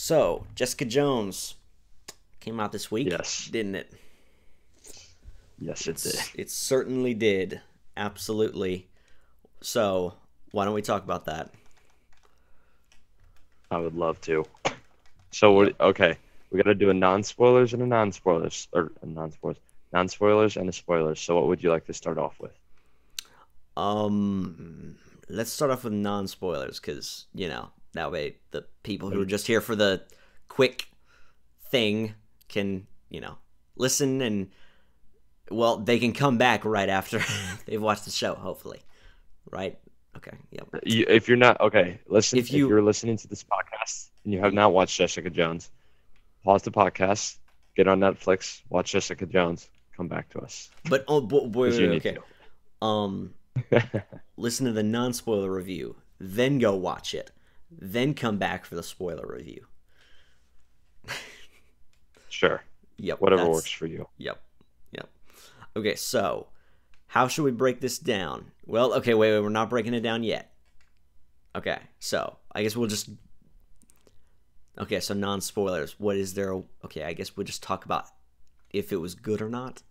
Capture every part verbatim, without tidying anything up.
So, Jessica Jones came out this week, Yes. didn't it? Yes, it did. It's it certainly did. Absolutely. So, why don't we talk about that? I would love to. So, Yep. what, okay, we got to do a non-spoilers and a non-spoilers, or a non-spoilers, non-spoilers and a spoilers. So, what would you like to start off with? Um, let's start off with non-spoilers cuz, you know, that way the people who are just here for the quick thing can, you know, listen and well, they can come back right after they've watched the show, hopefully. Right? Okay. Yep. You, if you're not, okay, listen, If if you you're listening to this podcast and you have not watched Jessica Jones, pause the podcast, get on Netflix, watch Jessica Jones, come back to us. but oh, bo- boy, Because wait, you wait, need okay. Um to. listen to the non-spoiler review, then go watch it, then come back for the spoiler review. Sure. Yep, Whatever that's works for you. yep, yep. Okay, so how should we break this down? Well, okay, wait, wait, we're not breaking it down yet. Okay, so I guess we'll just okay, so non-spoilers. What is there? Okay, I guess we'll just talk about if it was good or not.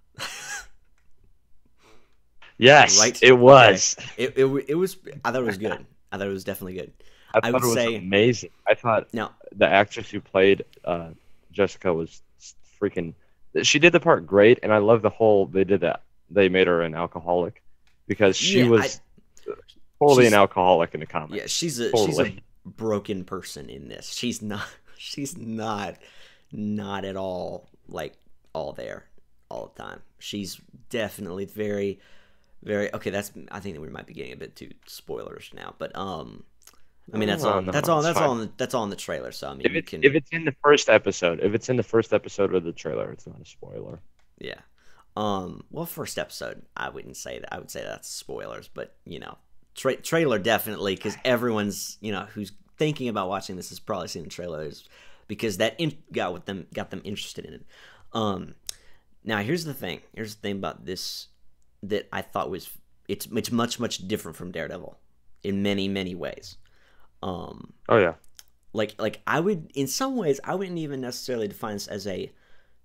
Yes, Right? it Okay. was. It, it it was. I thought it was good. I thought it was definitely good. I I thought would it was say amazing. I thought now. the actress who played uh, Jessica was freaking. She did the part great, and I love the whole. They did that. They made her an alcoholic because she Yeah, I was totally an she's alcoholic in the yeah, comics. she's a she's a Totally. broken person in this. She's not she's not not at all like all there all the time. She's definitely very very okay, that's I think that we might be getting a bit too spoilers now, but um I mean that's No, all no, that's all it's that's all fine. in the, that's all in the trailer, so I mean If you it's can if it's in the first episode, if it's in the first episode of the trailer, it's not a spoiler. yeah. Um well, first episode, I wouldn't say that. I would say that's spoilers, but you know, tra- trailer definitely cuz everyone's, you know, who's thinking about watching this has probably seen the trailers because that in- got with them got them interested in it. Um now here's the thing. Here's the thing about this that I thought was it's it's much much different from Daredevil in many many ways. Um Oh yeah. like like I would in some ways I wouldn't even necessarily define this as a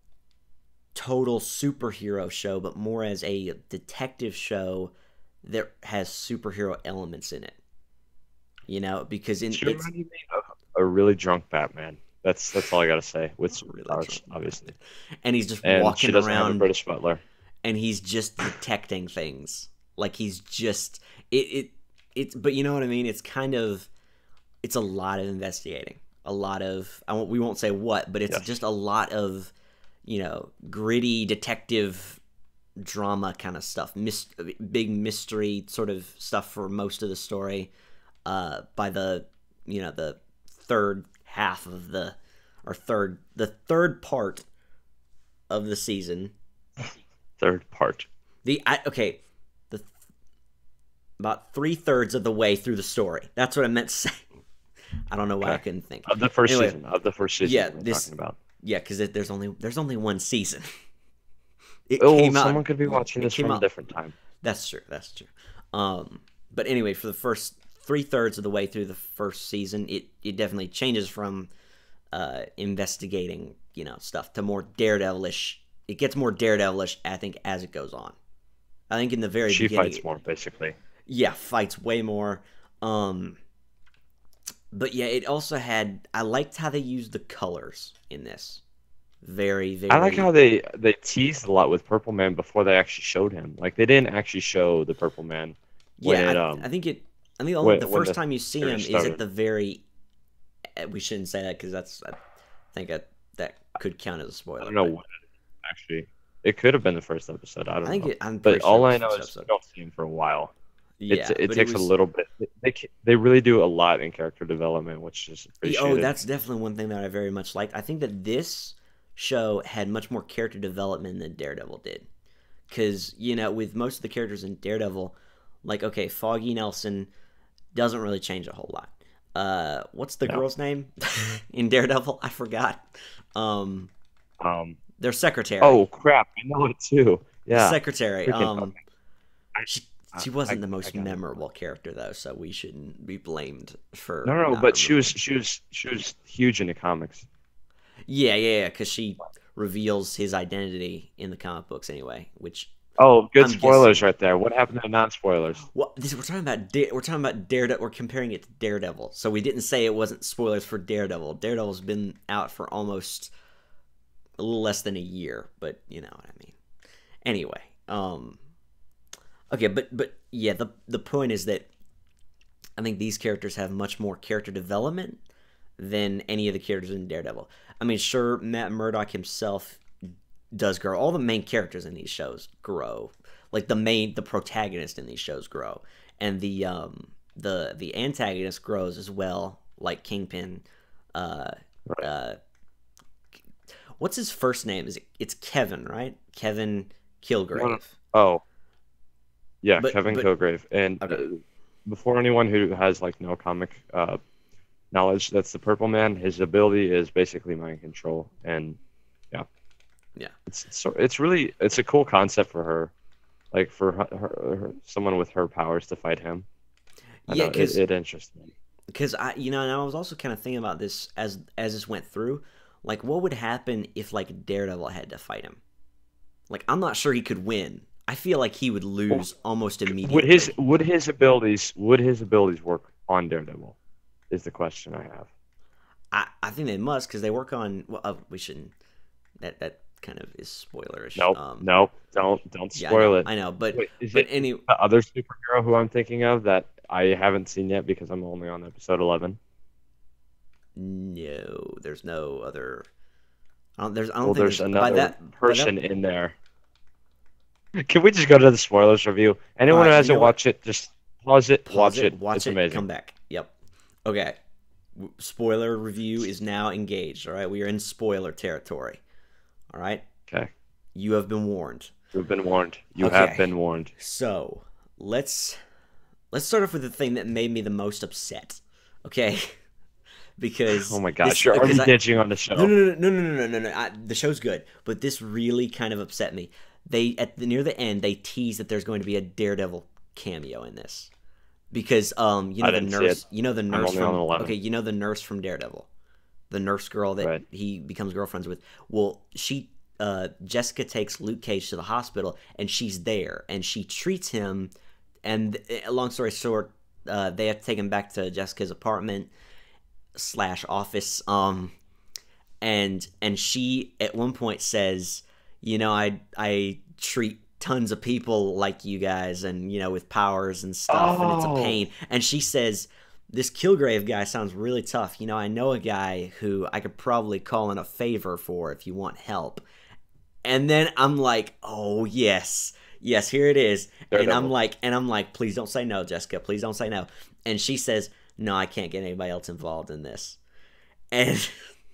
total superhero show, but more as a detective show that has superhero elements in it. You know, because in She it's reminded me of a really drunk Batman. That's that's all I gotta say. With really superpowers, drunk, obviously. and he's just And she walking doesn't have a around British butler. and he's just detecting things. Like he's just it it it's but you know what I mean? It's kind of it's a lot of investigating. A lot of I won't, we won't say what, but it's Yes. just a lot of you know gritty detective drama kind of stuff, Mis- big mystery sort of stuff for most of the story. Uh, by the you know the third half of the or third the third part of the season, Third part. the I, okay the about three thirds of the way through the story. That's what I meant to say. I don't know why I Okay. couldn't think. Of the first Anyway, season. Of the first season yeah, we're this talking about. yeah, because there's only there's only one season. It Oh, came out. someone could be watching It this came from a out. different time. That's true. That's true. Um, but anyway, for the first three thirds of the way through the first season, it it definitely changes from uh, investigating, you know, stuff to more Daredevilish. It gets more Daredevilish, I think, as it goes on. I think in the very She beginning, fights more, basically. yeah, fights way more. Um, but yeah, it also had. I liked how they used the colors in this. Very, I like how very. they they teased a lot with Purple Man before they actually showed him. Like they didn't actually show the Purple Man when Yeah, it I, I um think it. I think the, only, when the when first the time you see him series is at started. the very. eh, We shouldn't say that because that's. I think that that could count as a I spoiler. don't know But when actually. It could have been the first episode. I I don't think know. it, I'm But pretty sure it all was I the know first is we episode. don't see him for a while. It's Yeah, it but it takes a was. little bit. They ca- they really do a lot in character development, which is Oh, appreciated. that's definitely one thing that I very much like. I think that this show had much more character development than Daredevil did. Because, you know, with most of the characters in Daredevil, like, okay, Foggy Nelson doesn't really change a whole lot. Uh, what's the No. girl's name in Daredevil? I forgot. Um, Um. their secretary. Oh crap! I know it too. The Yeah. secretary. Freaking. Um, Okay. I, she I, She wasn't I, the I most got it. memorable character though, so we shouldn't be blamed for No, no, no, not but she was remembering. she was she was huge in the comics. Yeah, yeah, yeah, because she reveals his identity in the comic books anyway, which Oh, good I'm spoilers guessing. right there. What happened to non-spoilers? Well, this, we're talking about Da- we're talking about Daredevil. We're comparing it to Daredevil, so we didn't say it wasn't spoilers for Daredevil. Daredevil's been out for almost a little less than a year, but you know what I mean. Anyway, um, okay, but but yeah, the the point is that I think these characters have much more character development than any of the characters in Daredevil. I mean, sure, Matt Murdock himself does grow. All the main characters in these shows grow. Like the main, the protagonist in these shows grow, and the um the the antagonist grows as well. Like Kingpin. Uh, Right. uh, what's his first name? Is it? It's Kevin, right? Kevin No, no. Kilgrave. Oh, yeah, But Kevin but Kilgrave. And uh, okay, before anyone who has like no comic uh, knowledge, that's the Purple Man. His ability is basically mind control, and yeah, yeah, it's so it's really it's a cool concept for her, like for her, her, her someone with her powers to fight him. I yeah. know it, Because it interests me. because I you know, and I was also kind of thinking about this as as this went through. Like, what would happen if like Daredevil had to fight him? Like, I'm not sure he could win. I feel like he would Well, lose almost would his immediately. would his abilities would his abilities work on Daredevil? Is the question I have. I, I think they must because they work on. Well, uh, we shouldn't. That that kind of is spoilerish. Nope, Um, nope, don't don't yeah, I know, spoil it. I know, but Wait, is but it any. the other superhero who I'm thinking of that I haven't seen yet because I'm only on episode eleven? No, there's no other. I don't. There's. I don't Well, think there's there's by another that by that. person in there. Can we just go to the spoilers review? All Anyone who right, you know hasn't what? watched it, just pause it, Pause watch it. it, watch It's it, amazing. come back. Yep. Okay. W- Spoiler review is now engaged. All right, we are in spoiler territory. All right, Okay, you have been warned. you've been warned. You have Okay, been warned. so let's let's start off with the thing that made me the most upset. Okay, Oh because my this gosh, you're already because I ditching on the no show. no no no no no no no no I, the show's good, but this really kind of upset me. They at the near the end they tease that there's going to be a Daredevil cameo in this because um you I know the didn't see it. nurse you know the I'm nurse only on from okay eleven. you know the nurse from Daredevil, the nurse girl that Right. he becomes girlfriends with. Well, she uh Jessica takes Luke Cage to the hospital and she's there and she treats him, and uh, long story short, uh, they have to take him back to Jessica's apartment slash office. Um, and and she at one point says, you know, I I treat tons of people like you guys, and you know, with powers and stuff, and it's a Oh, pain. And she says, this Kilgrave guy sounds really tough. You know, I know a guy who I could probably call in a favor for if you want help. And then I'm like, oh yes, yes, here it is. And I'm Daredevil. like, and I'm like, please don't say no, Jessica. Please don't say no. And she says, no, I can't get anybody else involved in this. And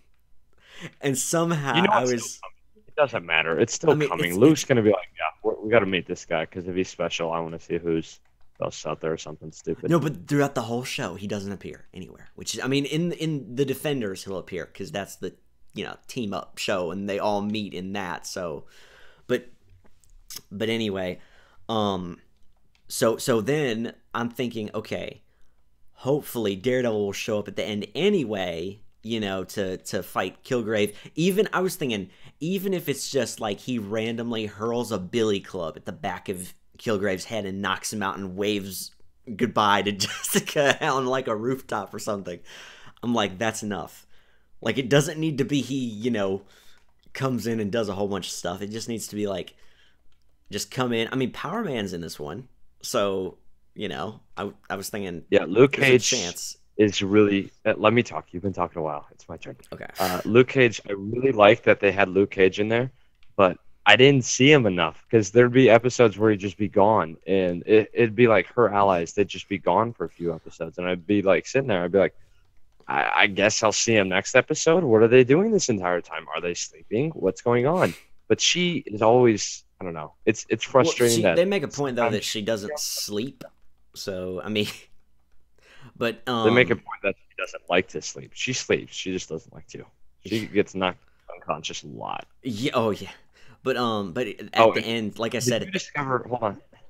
and You somehow know I what's still was, coming? It doesn't matter. It's I still mean, coming. it's Luke's it's gonna be like, yeah, we're, we got to meet this guy because if he's special, I want to see who's else out there or something stupid. no, but throughout the whole show, he doesn't appear anywhere. Which is, I mean, in in the Defenders, he'll appear because that's the you know team up show, and they all meet in that. So, but but anyway, um, so so then I'm thinking, okay, hopefully Daredevil will show up at the end anyway, you know, to to fight Kilgrave. Even I was thinking, even if it's just like he randomly hurls a billy club at the back of Kilgrave's head and knocks him out and waves goodbye to Jessica on like a rooftop or something. I'm like, that's enough. Like it doesn't need to be he, you know, comes in and does a whole bunch of stuff. It just needs to be like just come in. I mean, Power Man's in this one. So, you know, I I was thinking Yeah, Luke there's a Cage chance. is really. Uh, let me talk. You've been talking a while. It's my turn. Okay. Uh, Luke Cage. I really like that they had Luke Cage in there, but I didn't see him enough because there'd be episodes where he'd just be gone, and it, it'd be like her allies. They'd just be gone for a few episodes, and I'd be like sitting there. I'd be like, I, I guess I'll see him next episode. What are they doing this entire time? Are they sleeping? What's going on? But she is always. I don't know. It's it's Well, frustrating she that they make a point though sometimes that she doesn't sleep. So, I mean, but they make a um point that she doesn't like to sleep. She sleeps. She just doesn't like to. She gets knocked unconscious a lot. yeah, oh yeah. But um but at Oh, the end, like I did said, you discover? Hold on.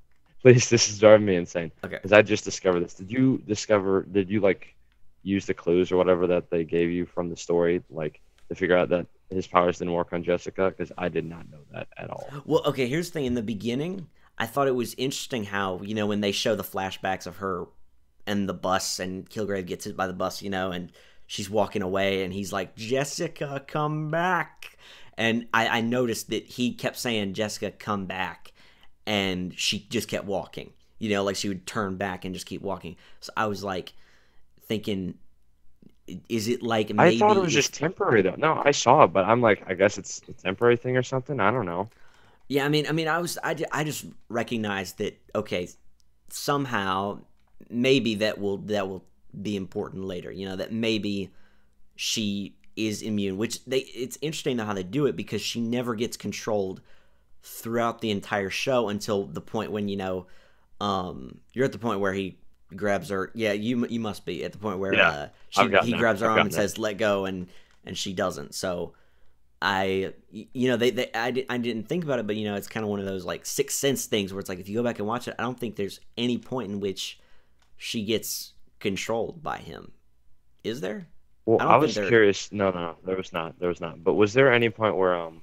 Please, this is driving me insane. Okay. Because I just discovered this. Did you discover? Did you like use the clues or whatever that they gave you from the story, like to figure out that his powers didn't work on Jessica? Because I did not know that at all. Well, okay, here's the thing. In the beginning, I thought it was interesting how, you know, when they show the flashbacks of her and the bus and Kilgrave gets hit by the bus, you know, and she's walking away and he's like, Jessica, come back. And I, I noticed that he kept saying, Jessica, come back. And she just kept walking, you know, like she would turn back and just keep walking. So I was like thinking, is it like maybe. I thought it was just temporary, though. No, I saw it, but I'm like, I guess it's a temporary thing or something. I don't know. Yeah, I mean, I mean, I was, I, I just recognized that, okay, somehow, maybe that will, that will be important later, you know, that maybe she is immune, which they, it's interesting how they do it because she never gets controlled throughout the entire show until the point when, you know, um, you're at the point where he grabs her. Yeah, you you must be at the point where Yeah, uh, she, I've gotten he there. grabs her I've arm gotten and there. says, let go, and, and she doesn't. So I, you know, they, they I, di- I didn't think about it, but, you know, it's kind of one of those, like, Sixth Sense things where it's like, if you go back and watch it, I don't think there's any point in which she gets controlled by him. Is there? Well, I I, don't was think there- curious. No, no, no, there was not. There was not. But was there any point where um?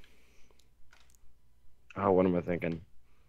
Oh, what am I thinking?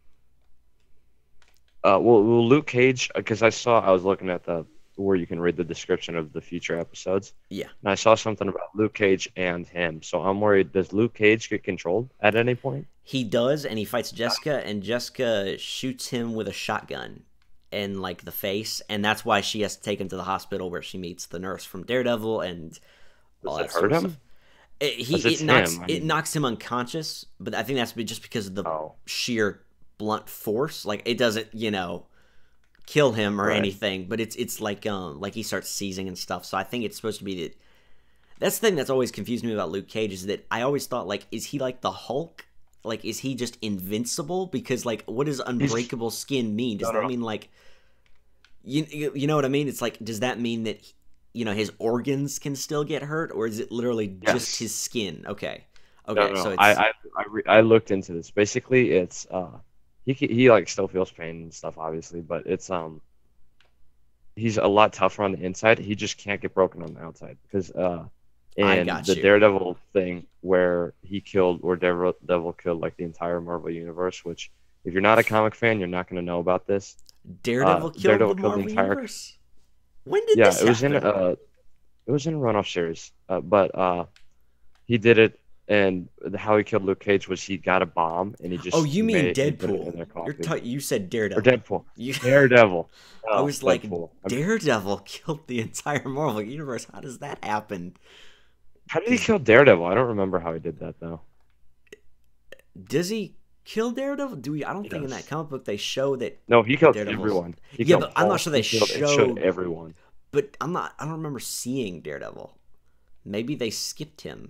Uh, well, well, Luke Cage, because I saw, I was looking at the where you can read the description of the future episodes, Yeah. and I saw something about Luke Cage and him. So I'm worried. Does Luke Cage get controlled at any point? He does, and he fights Jessica, and Jessica shoots him with a shotgun in, like, the face, and that's why she has to take him to the hospital where she meets the nurse from Daredevil and all Does that it sort hurt of him? stuff. It, he, 'Cause it's it, knocks, him, I it mean- knocks him unconscious, but I think that's be- just because of the Oh. sheer blunt force. Like, it doesn't, you know, kill him or Right. anything, but it's it's like um like he starts seizing and stuff. So I think it's supposed to be that. That's the thing that's always confused me about Luke Cage is that I always thought, like, is he like the Hulk? Like, is he just invincible? Because, like, what does unbreakable skin mean? Does No, no, that no. mean, like, you, you you know what I mean? It's like, does that mean that, you know, his organs can still get hurt, or is it literally just Yes. his skin? Okay, okay, No, no, so it's I I I, re- I looked into this. Basically, it's uh, he ca- he like still feels pain and stuff, obviously, but it's um, he's a lot tougher on the inside. He just can't get broken on the outside because uh, I in got the you. Daredevil thing where he killed, where Daredevil Devil killed like the entire Marvel universe. Which, if you're not a comic fan, you're not going to know about this. Daredevil uh, killed Daredevil the killed the Marvel entire- universe. When did Yeah, this it was in happen? uh, it was in a runoff series, uh, but uh, he did it. And the- how he killed Luke Cage was he got a bomb and he just Oh, you mean made, he put it in Deadpool? their You're coffee. t- you said Daredevil. Or Deadpool. You- Daredevil. I No, was like, Deadpool. I mean, Daredevil killed the entire Marvel universe. How does that happen? how did he kill Daredevil? I don't remember how he did that though. Does he kill Daredevil? Do we? I don't He think in does. that comic book they show that. No, he killed Daredevil's- everyone. He Yeah, killed but I'm not Hulk. sure they He killed- it showed- everyone. But I'm not. I don't remember seeing Daredevil. Maybe they skipped him.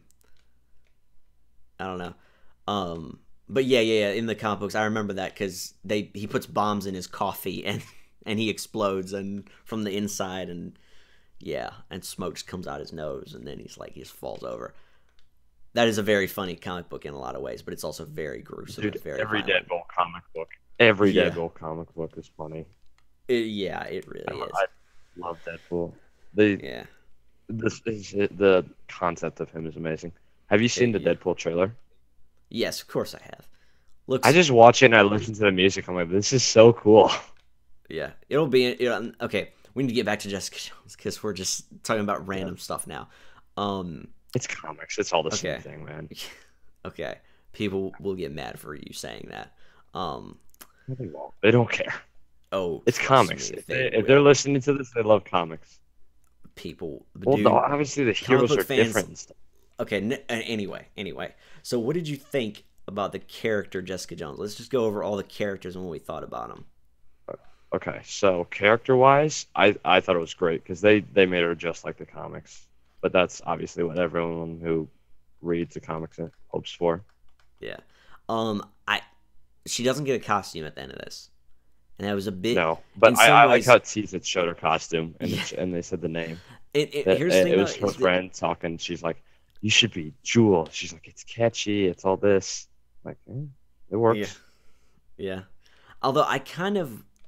I don't know. Um, but yeah, yeah, yeah. In the comic books, I remember that because they he puts bombs in his coffee and and he explodes and from the inside and yeah, and smoke just comes out his nose and then he's like he just falls over. That is a very funny comic book in a lot of ways, but it's also very gruesome. Dude, It's very every violent. Deadpool comic book. Every Yeah. Deadpool comic book is funny. It- yeah, it really I, is. I love Deadpool. The Yeah. this is the concept of him is amazing. Have you seen the yeah. Deadpool trailer? Yes, of course I have. Looks. I just watch it and I listen to the music. I'm like, this is so cool. Yeah, it'll be it'll, okay. We need to get back to Jessica Jones because we're just talking about random stuff now. Um, It's comics. It's all the Okay. same thing, man. okay, people will get mad for you saying that. Um, They won't. They don't care. oh, It's trust comics. me, If, they they, if will. they're listening to this, they love comics. people. Well, dude, no, obviously the comic heroes book are fans- different and stuff. okay. N- uh, anyway, anyway. So, what did you think about the character Jessica Jones? Let's just go over all the characters and what we thought about them. Okay, so character-wise, I, I thought it was great because they, they made her just like the comics. But that's obviously what everyone who reads the comics hopes for. Yeah. Um, I. She doesn't get a costume at the end of this, and that was a bit. No, but in I, some I ways- like how Teeth had showed her costume and, Yeah. it, and they said the name. It, it, That- here's the it, thing. it though, was her is that- friend talking. She's like, "You should be Jewel." She's like, "It's catchy. It's all this." Like, eh, it works. Yeah. Yeah. Although I kind of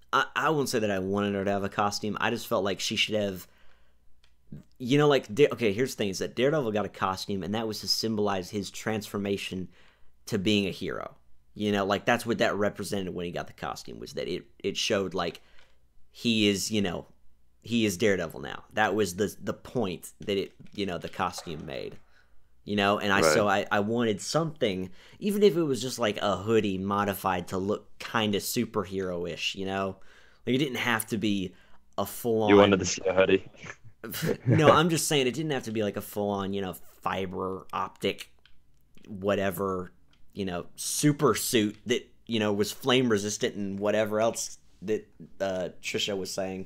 I, I won't say that I wanted her to have a costume. I just felt like she should have, you know, like, okay, here's the thing, is that Daredevil got a costume, and that was to symbolize his transformation to being a hero. You know, like, that's what that represented when he got the costume, was that it, it showed, like, he is, you know, he is Daredevil now. That was the the point that it, you know, the costume made. You know, and I Right. so I, I wanted something, even if it was just like a hoodie modified to look kind of superhero-ish, you know? Like, it didn't have to be a full-on... You wanted to see a hoodie. No, I'm just saying it didn't have to be like a full-on, you know, fiber optic, whatever, you know, super suit that, you know, was flame resistant and whatever else that uh, Trisha was saying.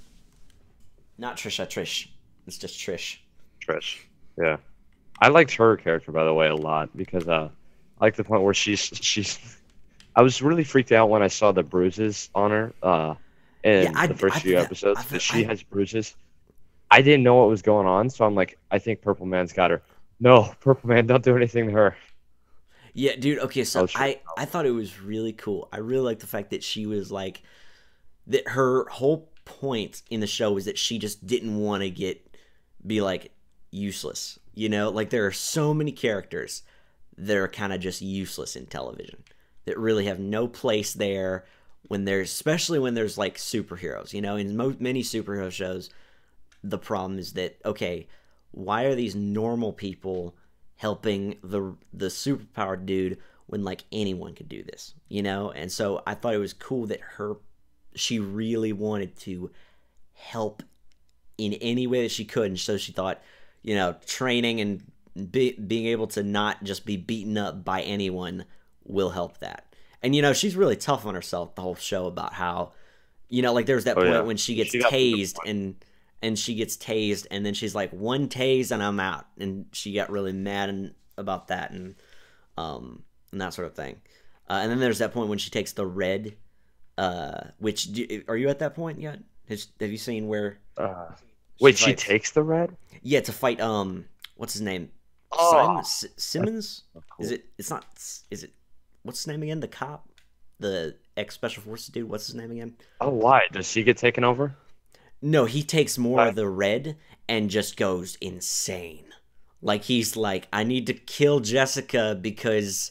Not Trisha, Trish. It's just Trish. Trish. Yeah. I liked her character, by the way, a lot because uh, I like the point where she's she's. I was really freaked out when I saw the bruises on her uh, in Yeah, I- the first I few thought- episodes. I that thought- she I- has bruises. I didn't know what was going on, so I'm like, I think Purple Man's got her. No, Purple Man, don't do anything to her. Yeah, dude. Okay, so Oh, sure. I I thought it was really cool. I really liked the fact that she was like that. Her whole point in the show was that she just didn't want to get be like useless. You know, like there are so many characters that are kind of just useless in television that really have no place there when there's, especially when there's like superheroes. You know, in mo- many superhero shows, the problem is that, okay, why are these normal people helping the the superpowered dude when like anyone could do this, you know? And so I thought it was cool that her she really wanted to help in any way that she could, and so she thought, you know, training and be, being able to not just be beaten up by anyone will help that. And you know, she's really tough on herself the whole show about how, you know, like there's that Oh, point yeah. when she gets She got to the tased point. and and she gets tased, and then she's like, one tase and I'm out, and she got really mad and about that and um and that sort of thing. Uh, and then there's that point when she takes the red, uh, which do, are you at that point yet? Has, have you seen where? Uh, wait, she fights- takes the red? Yeah, to fight. Um, what's his name? Oh. Simon S- Simmons. Cool. Is it? It's not. Is it? What's his name again? The cop, the ex special forces dude. What's his name again? Oh, why? Does she get taken over? No, he takes more Right. of the red and just goes insane. Like he's like, I need to kill Jessica because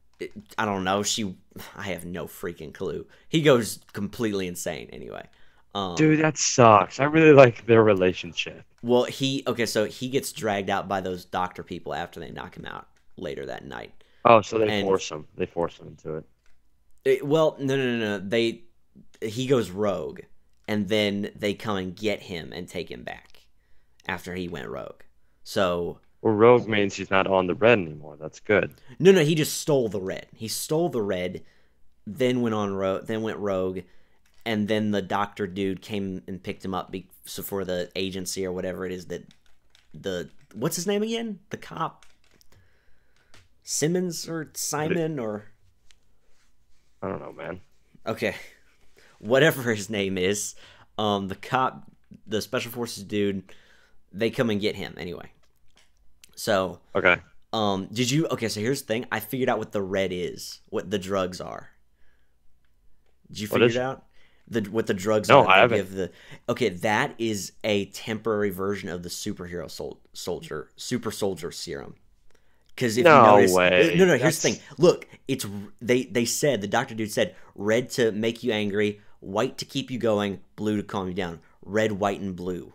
I don't know. She, I have no freaking clue. He goes completely insane. Anyway, um, Dude, that sucks. I really like their relationship. Well, he okay. So he gets dragged out by those doctor people after they knock him out later that night. Oh, so they And- force him. They force him into it. It- well, no, no, no, no. They he goes rogue, and then they come and get him and take him back after he went rogue. So Well, rogue means he's not on the red anymore. That's good. no, no, he just stole the red. He stole the red, then went on rogue, then went rogue, and then the doctor dude came and picked him up. Be, so for the agency or whatever it is that the what's his name again? The cop. Simmons or Simon or I don't know, man. okay, whatever his name is, um, the cop, the special forces dude, they come and get him anyway. So, Okay. um, did you? Okay, so here's the thing. I figured out what the red is, what the drugs are. Did you What figure is- it out? The what the drugs No, are? that I they haven't. give the okay, that is a temporary version of the superhero sol- soldier, super soldier serum. Because if No you notice, way. no, no. Here's the That's- thing. Look, it's they. They said the doctor dude said red to make you angry, white to keep you going, blue to calm you down. Red, white, and blue.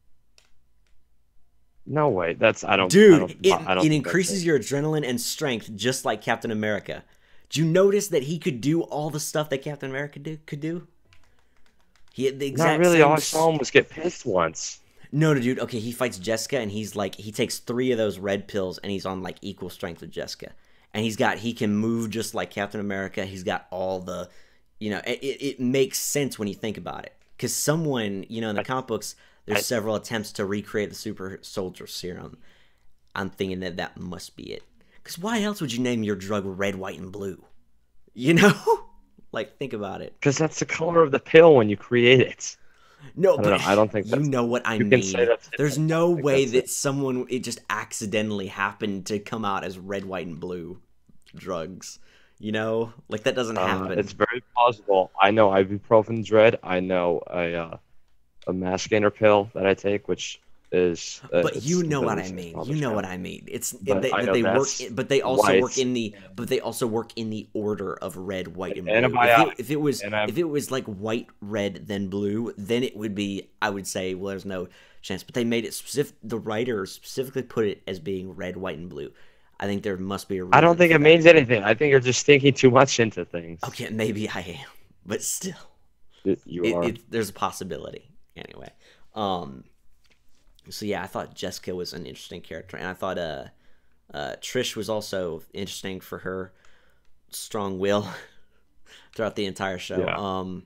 No way. That's I don't. Dude, I don't, it, I don't it think that's increases your adrenaline and strength just like Captain America. Did you notice that he could do all the stuff that Captain America do, could do? He had the exact Not really. same All I s- saw him was get pissed once. No, no, dude. Okay, he fights Jessica, and he's like, he takes three of those red pills, and he's on like equal strength with Jessica. And he's got, he can move just like Captain America. He's got all the, you know, it, it it makes sense when you think about it. Because someone, you know, in the comic books, there's I- several attempts to recreate the super soldier serum. I'm thinking that that must be it. Because why else would you name your drug red, white, and blue? You know? Like, think about it. Because that's the color of the pill when you create it. No, don't but know, I don't think you that's- know what I you mean. can say that's it. There's I no think way that's that it. someone it just accidentally happened to come out as red, white, and blue drugs. You know, like that doesn't Uh, happen. it's very plausible. I know ibuprofen dread. I know a uh, a mass gainer pill that I take, which is uh, But it's you know what completely I safe mean. on You the know what show. I mean. It's it, But they, I that know they work, that's but they also work white in the, but they also work in the order of red, white, and blue. If it antibiotic, if it was and I'm if it was like white, red, then blue, then it would be. I would say, well, there's no chance. But they made it specific. The writer specifically put it as being red, white, and blue. I think there must be a I don't reason think for it that. means anything. I think you're just thinking too much into things. Okay, maybe I am, but still, Y- You it, are. it there's a possibility anyway. Um. So yeah, I thought Jessica was an interesting character, and I thought uh, uh Trish was also interesting for her strong will throughout the entire show. Yeah. Um,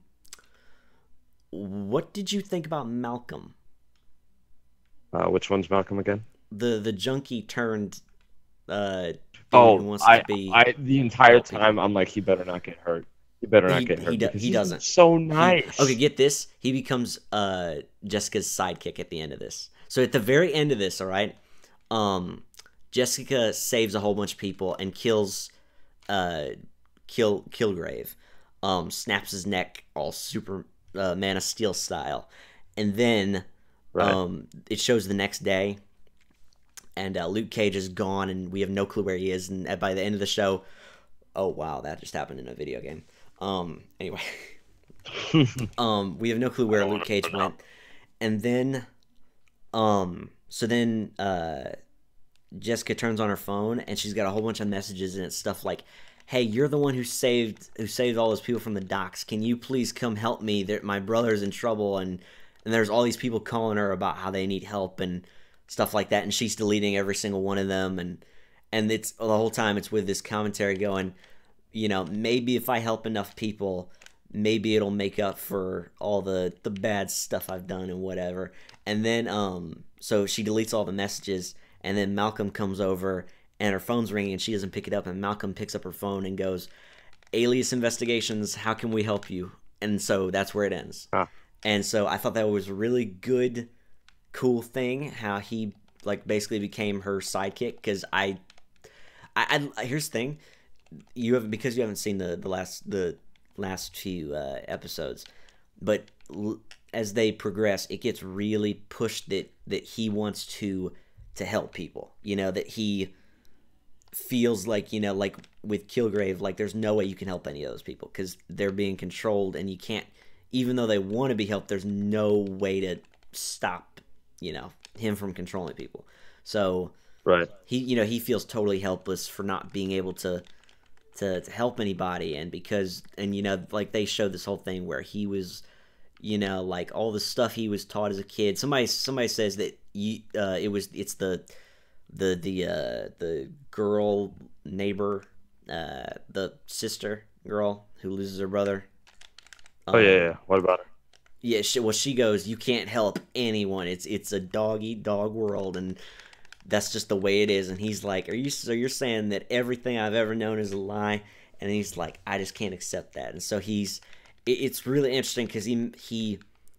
what did you think about Malcolm, Uh, which one's Malcolm again? the the junkie turned uh dude who Oh, wants to I, be I, the entire help people? time I'm like, he better not get hurt. He better But not he get he hurt do, because he he's been doesn't. so He okay. nice. Get this. He becomes uh Jessica's sidekick at the end of this. So at the very end of this, all right, um, Jessica saves a whole bunch of people and kills uh kill Kilgrave, um, snaps his neck all super uh, Man of Steel style, and then Right. um, it shows the next day, and uh, Luke Cage is gone, and we have no clue where he is. And by the end of the show, oh wow, that just happened in a video game. Um, anyway, um, we have no clue where Luke Cage went, and then, um, so then uh, Jessica turns on her phone, and she's got a whole bunch of messages, and it's stuff like, "Hey, you're the one who saved who saved all those people from the docks. Can you please come help me? They're, my brother's in trouble." And and there's all these people calling her about how they need help and stuff like that, and she's deleting every single one of them, and and it's the whole time it's with this commentary going, you know, maybe if I help enough people, maybe it'll make up for all the the bad stuff I've done and whatever. And then um so she deletes all the messages, and then Malcolm comes over and her phone's ringing and she doesn't pick it up, and Malcolm picks up her phone and goes, "Alias Investigations, how can we help you?" And so that's where it ends. Huh. And so I thought that was a really good, cool thing how he like basically became her sidekick, because I, I, I here's the thing, you have because you haven't seen the the last the last few uh, episodes, but l- as they progress, it gets really pushed that that he wants to to help people. You know, that he feels like, you know, like with Kilgrave, like there's no way you can help any of those people because they're being controlled, and you can't, even though they want to be helped, there's no way to stop, you know, him from controlling people. So Right. he, you know, he feels totally helpless for not being able to to, to help anybody, and because, and you know, like they showed this whole thing where he was, you know, like all the stuff he was taught as a kid. Somebody somebody says that you uh, it was it's the the the uh, the girl neighbor, uh, the sister girl who loses her brother. Oh yeah, Um, yeah. What about her? yeah, she, well, she goes, "You can't help anyone. It's it's a dog eat dog world, and that's just the way it is." And he's like, "Are you so you're saying that everything I've ever known is a lie?" And he's like, "I just can't accept that." And so he's it, it's really interesting because he he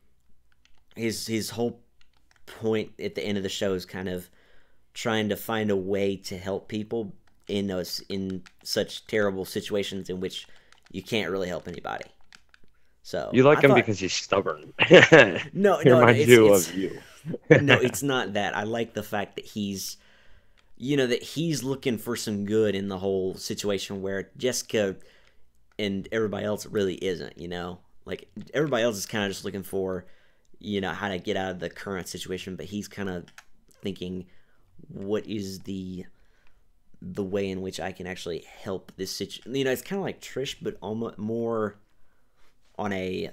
his his whole point at the end of the show is kind of trying to find a way to help people in those in such terrible situations in which you can't really help anybody. So You like I him thought, because he's stubborn. no, He no, no, reminds it's, you it's of you. no, it's not that. I like the fact that he's, you know, that he's looking for some good in the whole situation where Jessica and everybody else really isn't, you know? Like, everybody else is kind of just looking for, you know, how to get out of the current situation, but he's kind of thinking, what is the the way in which I can actually help this situation? You know, it's kind of like Trish, but almost more on a,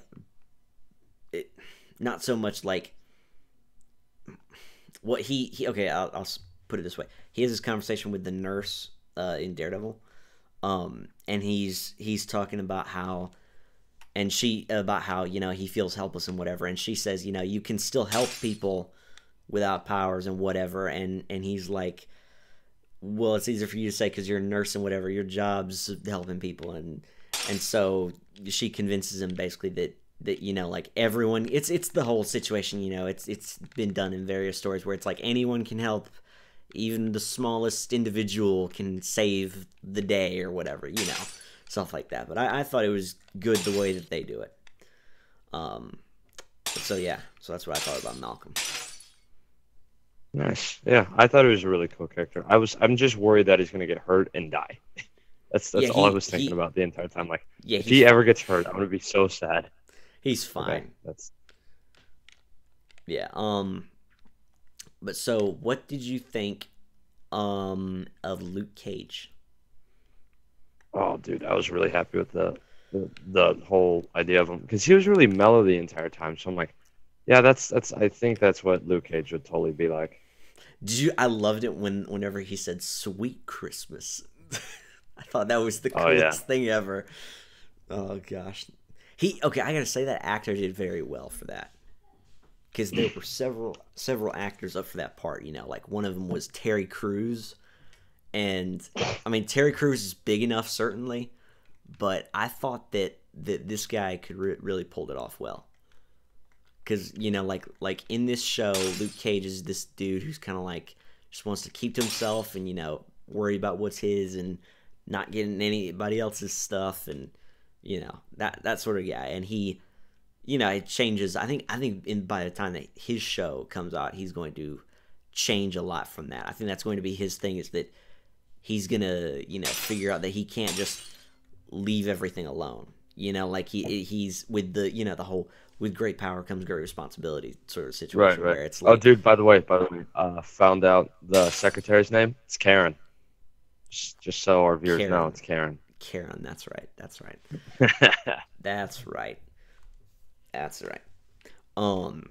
it, not so much like, what he, he okay, I'll, I'll put it this way. He has this conversation with the nurse uh, in Daredevil, um, and he's he's talking about how, and she about how, you know, he feels helpless and whatever, and she says, you know, you can still help people without powers and whatever, and and he's like, well, it's easier for you to say because you're a nurse and whatever, your job's helping people, and and so she convinces him basically that that, you know, like everyone, it's it's the whole situation, you know, it's it's been done in various stories where it's like anyone can help, even the smallest individual can save the day or whatever, you know. stuff like that. But I, I thought it was good the way that they do it. Um, so yeah, so that's what I thought about Malcolm. Nice. Yeah, I thought he was a really cool character. I was. I'm just worried that he's gonna get hurt and die. That's that's Yeah, all I he- was thinking he- about the entire time. Like, Yeah, if he's he ever gets hurt, I'm gonna be so sad. he's Okay, fine. that's Yeah. Um. But so, what did you think um of Luke Cage? oh, dude, I was really happy with the the, the whole idea of him because he was really mellow the entire time. So I'm like, yeah, that's that's. I think that's what Luke Cage would totally be like. Did you? I loved it when whenever he said "Sweet Christmas." I thought that was the Oh, coolest yeah. thing ever. Oh gosh, he okay. I gotta say that actor did very well for that because there were several several actors up for that part. You know, like one of them was Terry Crews, and I mean Terry Crews is big enough certainly, but I thought that that this guy could re- really pulled it off well. Because you know, like like in this show, Luke Cage is this dude who's kind of like just wants to keep to himself and you know worry about what's his and not getting anybody else's stuff and you know that that sort of guy. And he, you know, it changes. I think I think in by the time that his show comes out, he's going to change a lot from that. I think that's going to be his thing is that he's gonna you know figure out that he can't just leave everything alone. You know, like he he's with the you know the whole. With great power comes great responsibility sort of situation Right, right. where it's Oh, like, dude, by the way, by the way, uh, found out the secretary's name. It's Karen. Just, just so our viewers Karen. know, it's Karen. Karen, that's right, that's right, that's right, that's right. Um,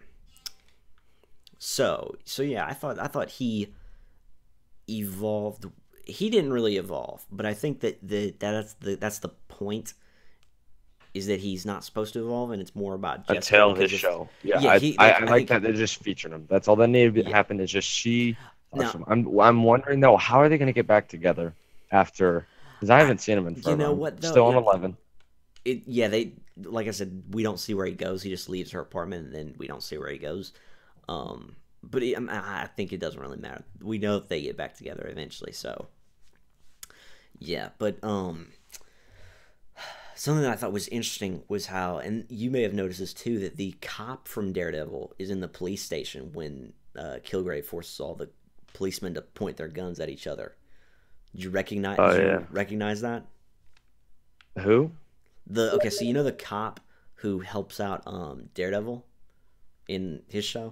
so, so yeah, I thought, I thought he evolved. He didn't really evolve, but I think that the that's the that's the point. Is that he's not supposed to evolve, and it's more about Jessica. Until his because if- show. Yeah, Yeah, I, he- I, like, I I like think- that they just featured him. That's all that needed to Yeah. happen is just she. No. Awesome. I'm I'm wondering though, how are they going to get back together after? Because I haven't seen him in forever. know I'm what, though? Still on Yeah. eleven. It, yeah, they like I said, we don't see where he goes. He just leaves her apartment, and then we don't see where he goes. Um, but it, I I think it doesn't really matter. We know that they get back together eventually. So, yeah. But um, something that I thought was interesting was how, and you may have noticed this too, that the cop from Daredevil is in the police station when uh, Kilgrave forces all the policemen to point their guns at each other. Did you recognize? Oh, did you yeah. recognize that? Who? The okay, so you know the cop who helps out um Daredevil in his show?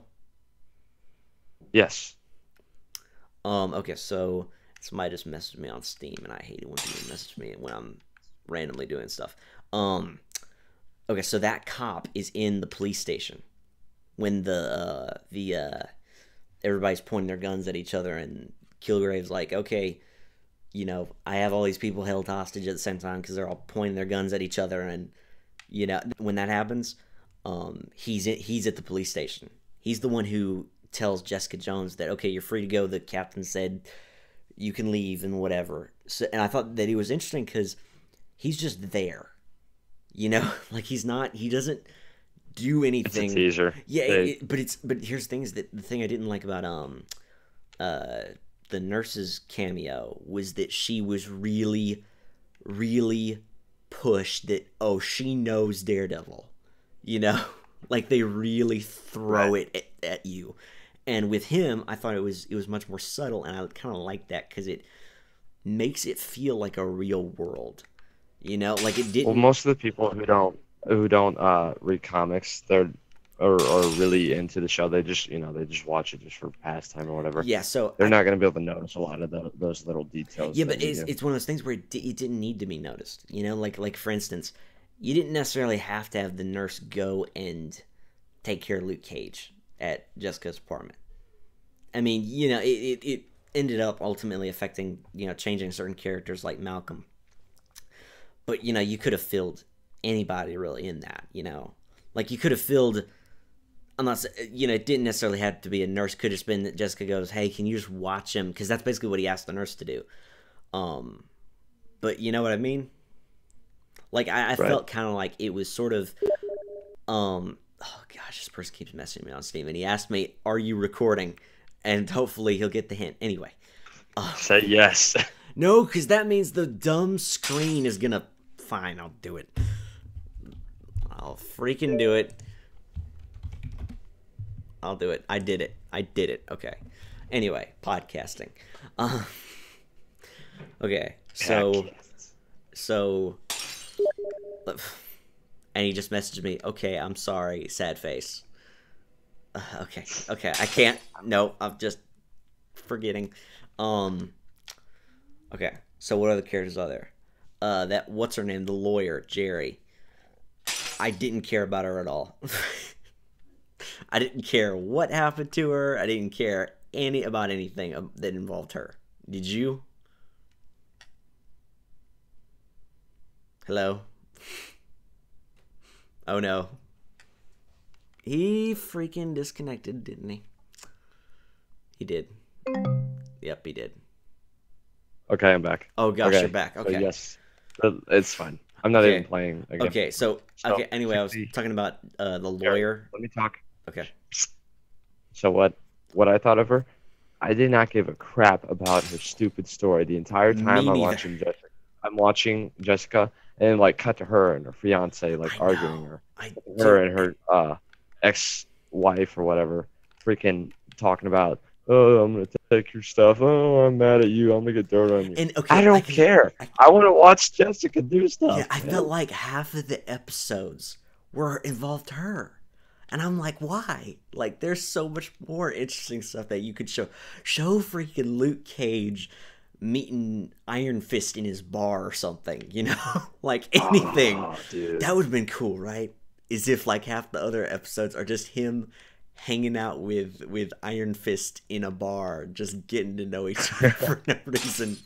Yes. Um okay, so somebody just messaged me on Steam and I hate it when people message me when I'm randomly doing stuff. Um okay, so that cop is in the police station when the uh the uh everybody's pointing their guns at each other and Kilgrave's like, "Okay, you know, I have all these people held hostage at the same time because they're all pointing their guns at each other." And you know, when that happens, um, he's at, he's at the police station. He's the one who tells Jessica Jones that okay, you're free to go. The captain said you can leave and whatever. So, and I thought that he was interesting because he's just there. You know, like he's not. He doesn't do It's anything. a teaser. Yeah, They- it, but it's but here's the thing is that the thing I didn't like about um uh the nurse's cameo was that she was really really pushed that oh she knows Daredevil, you know, like they really throw Right. it at, at you. And with him, I thought it was it was much more subtle, and I kind of like that because it makes it feel like a real world, you know, like it didn't. Well, most of the people who don't who don't uh, read comics, they're or are really into the show. They just you know they just watch it just for pastime or whatever. yeah, so They're I- not going to be able to notice a lot of the, those little details. Yeah, that but we it's, do. it's one of those things where it, di- it didn't need to be noticed. You know, like like for instance, you didn't necessarily have to have the nurse go and take care of Luke Cage at Jessica's apartment. I mean, you know, it, it, it ended up ultimately affecting, you know, changing certain characters like Malcolm. But, you know, you could have filled anybody really in that, you know. Like, you could have filled, I'm not, sa- you know, it didn't necessarily have to be a nurse. Could have just been that Jessica goes, hey, can you just watch him? Because that's basically what he asked the nurse to do. Um, but you know what I mean? Like, I, I Right. felt kind of like it was sort of, um, oh gosh, this person keeps messaging me on Steam, and he asked me, are you recording? And hopefully he'll get the hint. Anyway. Uh, Say yes. no, because that means the dumb screen is going to fine, I'll do it. I'll freaking do it. I'll do it. I did it. I did it. Okay. Anyway, podcasting. Uh, okay, so so, and he just messaged me. Okay, I'm sorry. Sad face. Uh, okay. Okay, I can't. No, I'm just forgetting. Um. Okay. So what other characters are there? Uh, that what's her name? The lawyer, Jerry. I didn't care about her at all. I didn't care what happened to her. I didn't care any about anything that involved her. Did you? Hello? Oh no. He freaking disconnected, didn't he? He did. Yep, he did. Okay, I'm back. Oh gosh, okay. you're back. Okay. So yes, it's fine. I'm not okay. even playing again. Okay, so, so okay. Anyway, I was talking about uh, the lawyer. Let me talk. Okay. So what? What I thought of her, I did not give a crap about her stupid story the entire time. Me I'm neither. watching Jessica. I'm watching Jessica, and like cut to her and her fiance like I arguing know. her, I her and her uh, ex-wife or whatever, freaking talking about. Oh, I'm gonna take your stuff. Oh, I'm mad at you. I'm gonna get dirt on you. And, okay, I don't I can, care. I, I want to watch Jessica do stuff. Yeah, I man. felt like half of the episodes were involved her. And I'm like, why? Like, there's so much more interesting stuff that you could show. Show freaking Luke Cage meeting Iron Fist in his bar or something, you know? Like, anything. Oh, dude. That would have been cool, right? As if, like, half the other episodes are just him hanging out with, with Iron Fist in a bar, just getting to know each other for no reason.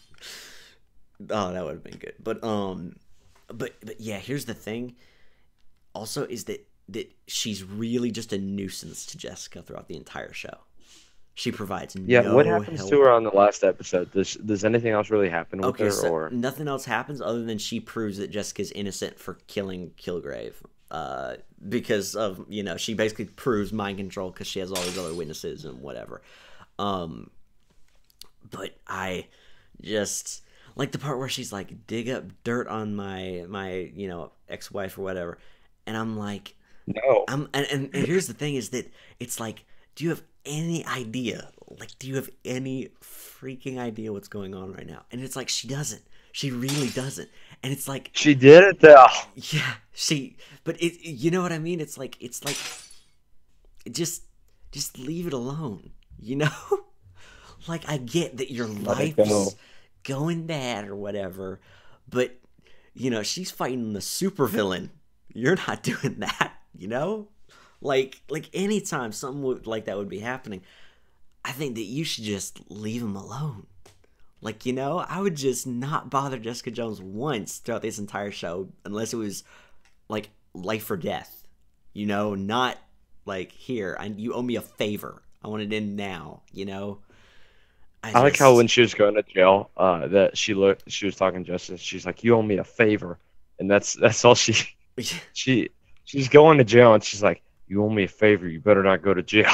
Oh, that would have been good. But, um, but, but yeah, here's the thing. Also, is that that she's really just a nuisance to Jessica throughout the entire show. She provides yeah, no what happens help. to her on the last episode? Does does anything else really happen with Okay, her? so Or nothing else happens other than she proves that Jessica's innocent for killing Kilgrave. Uh, because of, you know, she basically proves mind control because she has all these other witnesses and whatever. Um, but I just like the part where she's like, dig up dirt on my, my, you know, ex-wife or whatever. And I'm like, no. I'm, and, and, and here's the thing is that it's like, do you have any idea? Like, do you have any freaking idea what's going on right now? And it's like, she doesn't. She really doesn't. And it's like, She did it though. yeah, she, but it, you know what I mean? It's like, it's like, just, just leave it alone, you know? Like, I get that your Let it go. life's going bad or whatever, but, you know, she's fighting the supervillain. You're not doing that, you know? Like, like anytime something would, like that would be happening, I think that you should just leave him alone. Like, you know, I would just not bother Jessica Jones once throughout this entire show unless it was, like, life or death. You know, not, like, here, I, you owe me a favor. I want it in now, you know? I, I like just- how when she was going to jail, uh, that she looked, she was talking to Justice. She's like, "You owe me a favor," and that's that's all she she she's going to jail, and she's like, "You owe me a favor. You better not go to jail."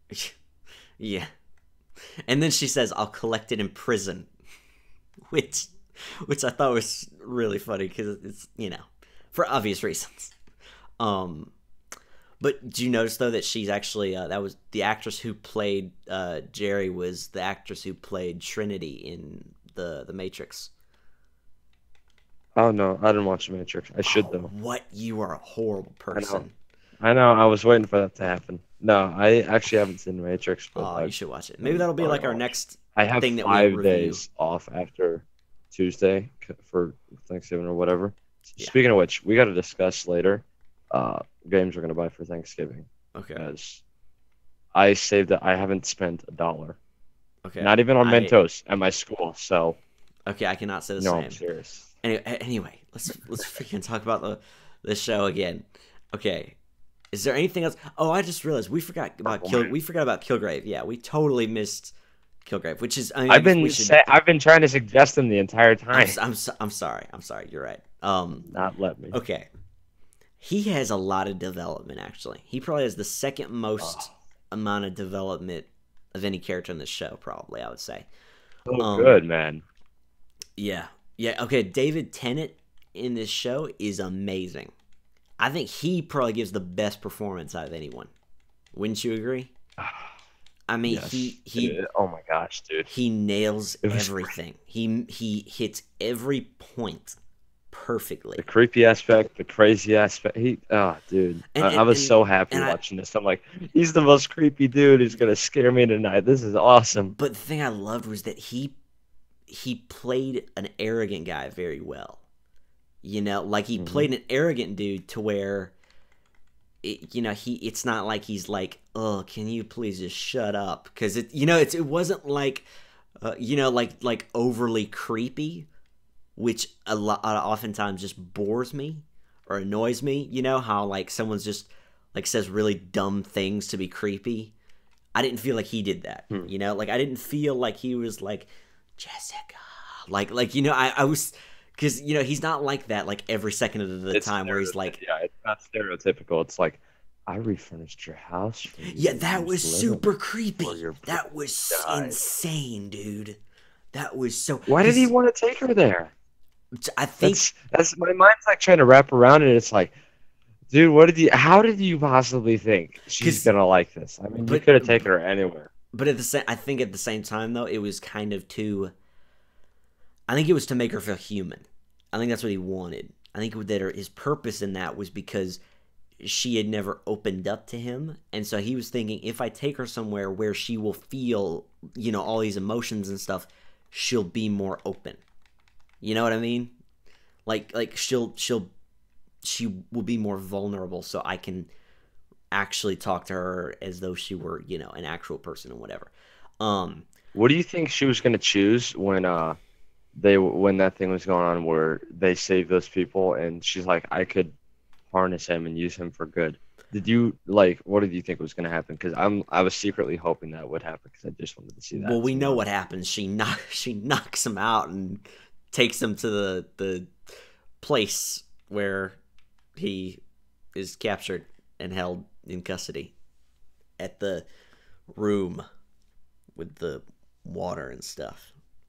Yeah. And then she says, "I'll collect it in prison," which, which I thought was really funny because it's, you know, for obvious reasons. Um, but do you notice though that she's actually uh, that was the actress who played uh, Jerry was the actress who played Trinity in the the Matrix. Oh no, I didn't watch The Matrix. I should Oh, though. what, you are a horrible person. I know. I was waiting for that to happen. No, I actually haven't seen The Matrix, but Oh, I, you should watch it. Maybe that'll be like our next. I have thing that we five review. days off after Tuesday c- for Thanksgiving or whatever. Yeah. Speaking of which, we got to discuss later uh, games we're gonna buy for Thanksgiving. Okay. Because I saved it. I haven't spent a dollar, Okay. not even on I- Mentos at my school. So Okay, I cannot say the no, same. I'm serious. Anyway, anyway, let's let's freaking talk about the the show again. Okay, is there anything else? Oh, I just realized we forgot about Oh, Kill. man. We forgot about Kilgrave. Yeah, we totally missed Kilgrave, which is. I mean, I I've guess been we should- sa- I've been trying to suggest them the entire I'm, time. s- I'm, so- I'm sorry. I'm sorry. You're right. Um. Not let me. Okay. He has a lot of development. Actually, he probably has the second most Oh. amount of development of any character in the show. Probably, I would say. So um, good, man. Yeah. Yeah. Okay. David Tennant in this show is amazing. I think he probably gives the best performance out of anyone. Wouldn't you agree? I mean, Yes. he he Dude, oh my gosh, dude. he nails It was everything. He he hits every point perfectly. The creepy aspect, the crazy aspect. He, oh, dude, And- I, and- I was and- so happy and I- watching this. I'm like, he's the most creepy dude. He's gonna scare me tonight. This is awesome. But the thing I loved was that he he played an arrogant guy very well. You know, like he Mhm. played an arrogant dude to where, it, you know, he it's not like he's like, oh, can you please just shut up? Because it, you know, it's it wasn't like, uh, you know, like like overly creepy, which a lot oftentimes just bores me or annoys me. You know how like someone's just like says really dumb things to be creepy. I didn't feel like he did that. Hmm. You know, like I didn't feel like he was like Jessica, like like you know I I was. Because, you know, he's not like that, like, every second of the It's time where he's like... yeah, it's not stereotypical. It's like, I refurnished your house. For you Yeah, to that use was to live super in creepy. before your That was died." insane, dude. That was so... Why did he 'cause want to take her there? I think... That's that's my mind's like trying to wrap around it. It's like, dude, what did you? How did you possibly think she's 'Cause- gonna like this? I mean, you but- could have taken her anywhere. But at the same... I think at the same time, though, it was kind of too... I think it was to make her feel human. I think that's what he wanted. I think that her, his purpose in that was because she had never opened up to him. And so he was thinking, if I take her somewhere where she will feel, you know, all these emotions and stuff, she'll be more open. You know what I mean? Like, like she'll, she'll, she will be more vulnerable so I can actually talk to her as though she were, you know, an actual person and whatever. Um, What do you think she was gonna choose when uh they when that thing was going on where they saved those people and she's like, I could harness him and use him for good? Did you like what did you think was gonna happen? Because I'm I was secretly hoping that would happen because I just wanted to see that. well, we know somehow. what happens. She knock, she knocks him out and takes him to the the place where he is captured and held in custody at the room with the water and stuff.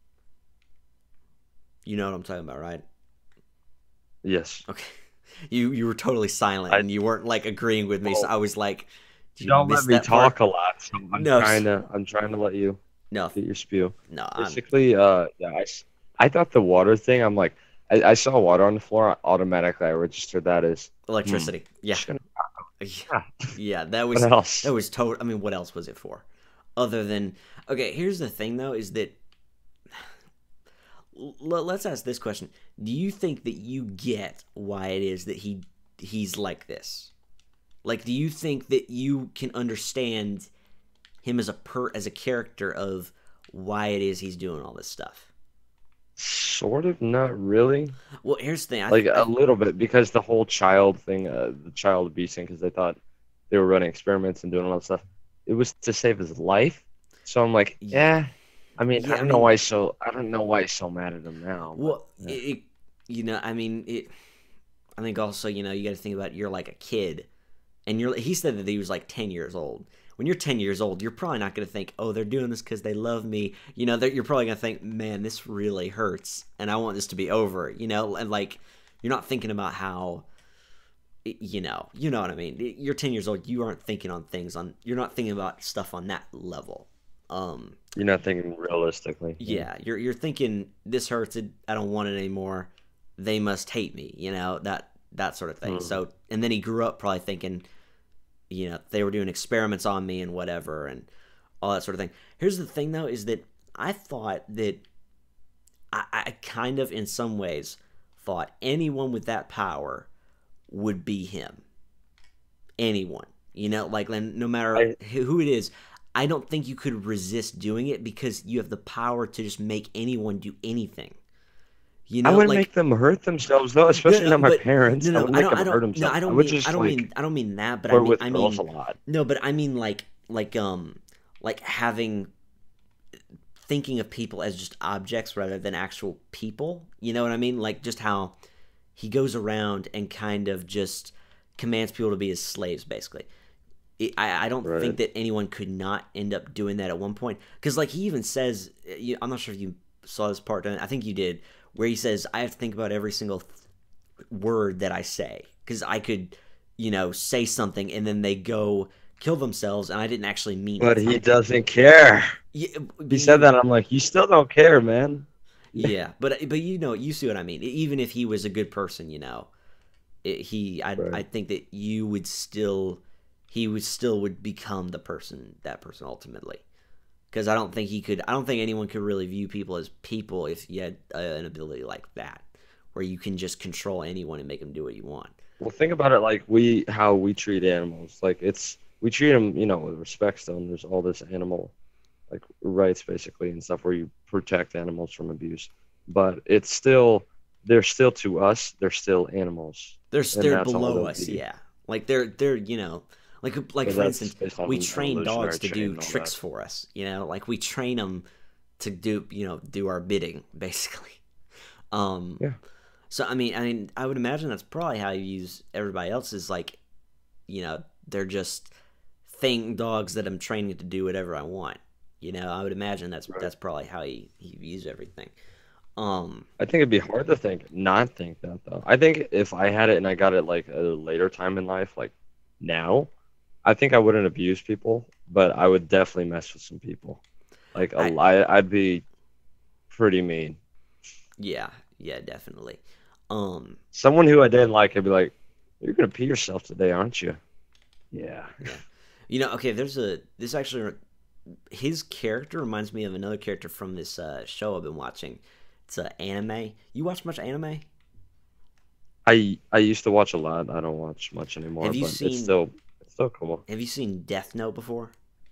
You know what I'm talking about, right? Yes. Okay. You you were totally silent I- and you weren't like agreeing with me, so Well, I was like, did you Don't miss let me that talk part? a lot. So I'm No. trying to I'm trying to let you No, get your spew. no, I'm, Basically, uh, yeah, I, s- I thought the water thing. I'm like, I, I saw water on the floor. Automatically, I registered that as electricity. Yeah. just gonna- yeah, yeah, that was what else? that was total. I mean, what else was it for? Other than okay, here's the thing though: is that L- let's ask this question: do you think that you get why it is that he he's like this? Like, do you think that you can understand him as a per as a character of why it is he's doing all this stuff? Sort of, not really. Well, here's the thing: I, Like I, a little bit because the whole child thing, uh, the child abuse thing, because they thought they were running experiments and doing all that stuff. It was to save his life. So I'm like, yeah. I mean, Yeah, I I don't know mean- why he's so. I don't know why he's so mad at him now. but, well, yeah. it, it, you know, I mean, it. I think also, you know, you got to think about you're like a kid, and you're. He said that he was like ten years old. When you're ten years old, you're probably not going to think, oh, they're doing this because they love me. You know, you're probably going to think, man, this really hurts, and I want this to be over. You know, and like, you're not thinking about how, you know, you know what I mean. You're ten years old. You aren't thinking on things on. You're not thinking about stuff on that level. Um, You're not thinking realistically. yeah, you're you're thinking this hurts. It, I don't want it anymore. They must hate me. You know that that sort of thing. Hmm. So, and then he grew up probably thinking, you know, they were doing experiments on me and whatever and all that sort of thing. Here's the thing though, is that I thought that I, I kind of in some ways thought anyone with that power would be him. Anyone, you know, like no matter I- who it is. I don't think you could resist doing it because you have the power to just make anyone do anything. You know, I wouldn't like, make them hurt themselves though, especially no, not my but- parents. No, I no, wouldn't I make don't. them I hurt don't. No, themselves. I don't would mean. just I don't like mean. I don't mean that. But I flirt mean. with I girls mean. a lot. No, but I mean like like um like having thinking of people as just objects rather than actual people. You know what I mean? Like just how he goes around and kind of just commands people to be his slaves, basically. It, I, I don't Right. think that anyone could not end up doing that at one point. Because, like, he even says, you, I'm not sure if you saw this part, I think you did, where he says, I have to think about every single th- word that I say, because I could, you know, say something and then they go kill themselves and I didn't actually mean But it. he doesn't care. Yeah, but He said you, that. I'm like, you still don't care, man. yeah, but but you know, you see what I mean. Even if he was a good person, you know, it, he, I, I Right. think that you would still, he would still would become the person, that person ultimately. Because I don't think he could, I don't think anyone could really view people as people if you had uh, an ability like that, where you can just control anyone and make them do what you want. Well, think about it like we how we treat animals. Like it's we treat them, you know, with respect. Still, and there's all this animal like rights basically and stuff where you protect animals from abuse. But it's still they're still to us, they're still animals, They're and they're that's all below they'll us, be. yeah. Like they're they're you know, like like So for that's instance, based off we of train dogs evolutionary to chain do and all tricks that. for us. You know, like we train them to do you know do our bidding basically. Um, Yeah. so I mean, I mean, I would imagine that's probably how you use everybody else is like, you know, they're just thing dogs that I'm training to do whatever I want. You know, I would imagine that's Right. that's probably how he he views everything. Um, I think it'd be hard to think not think that though. I think if I had it and I got it like a later time in life, like now, I think I wouldn't abuse people, but I would definitely mess with some people. Like a I lie, I'd be pretty mean. yeah yeah definitely. Um, Someone who I didn't like, I'd be like, "You're gonna pee yourself today, aren't you?" Yeah. yeah, you know, okay. There's a this actually his character reminds me of another character from this uh, show I've been watching. It's an anime. You watch much anime? I I used to watch a lot. I don't watch much anymore, Have you but it's seen still it's still cool. Have you seen Death Note before?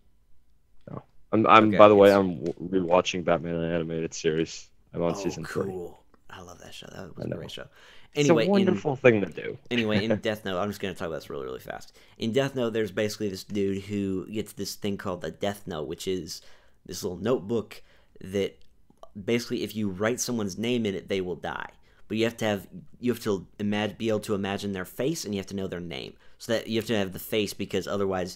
No. I'm I'm Okay, by the way, it's I'm rewatching Batman the animated series. I'm on oh season three. cool. I love that show. That I was a great know. show. It's a Anyway, in wonderful thing to do. anyway in Death Note, I'm just gonna talk about this really really fast. In Death Note, there's basically this dude who gets this thing called the Death Note, which is this little notebook that basically if you write someone's name in it, they will die. But you have to have you have to imagine be able to imagine their face, and you have to know their name. So that you have to have the face because otherwise,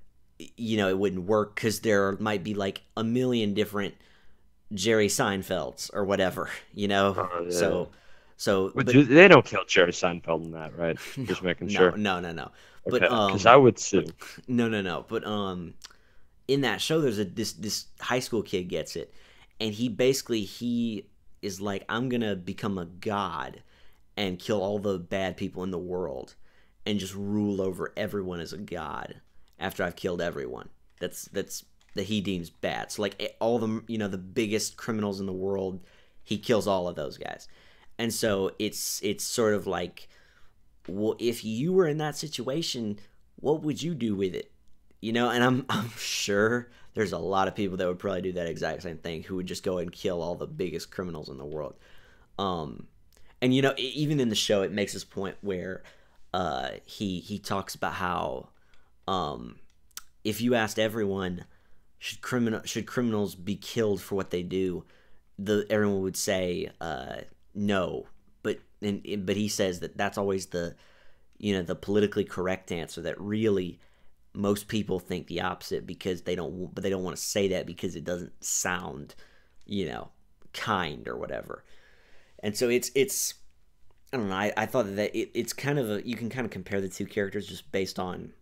you know, it wouldn't work because there might be like a million different Jerry Seinfelds or whatever, you know. Oh yeah. So, so, But but do, they don't kill Jerry Seinfeld in that, right? no, Just making no, sure. no, no, no. But Okay, because I um, would sue. no, no, no. But um, in that show, there's a this this high school kid gets it, and he basically he is like, I'm gonna become a god and kill all the bad people in the world and just rule over everyone as a god after I've killed everyone. That's that's that he deems bad. So like eh, all the you know the biggest criminals in the world, he kills all of those guys. And so it's it's sort of like, well, if you were in that situation, what would you do with it? You know, and I'm I'm sure there's a lot of people that would probably do that exact same thing who would just go and kill all the biggest criminals in the world. Um, and you know, e- even in the show, it makes this point where uh, he he talks about how um, if you asked everyone should criminal should criminals be killed for what they do, the everyone would say uh, no. But and but he says that that's always the you know the politically correct answer. That really most people think the opposite because they don't but they don't want to say that because it doesn't sound you know kind or whatever. And so it's it's I don't know. I, I thought that it, it's kind of a you can kind of compare the two characters just based on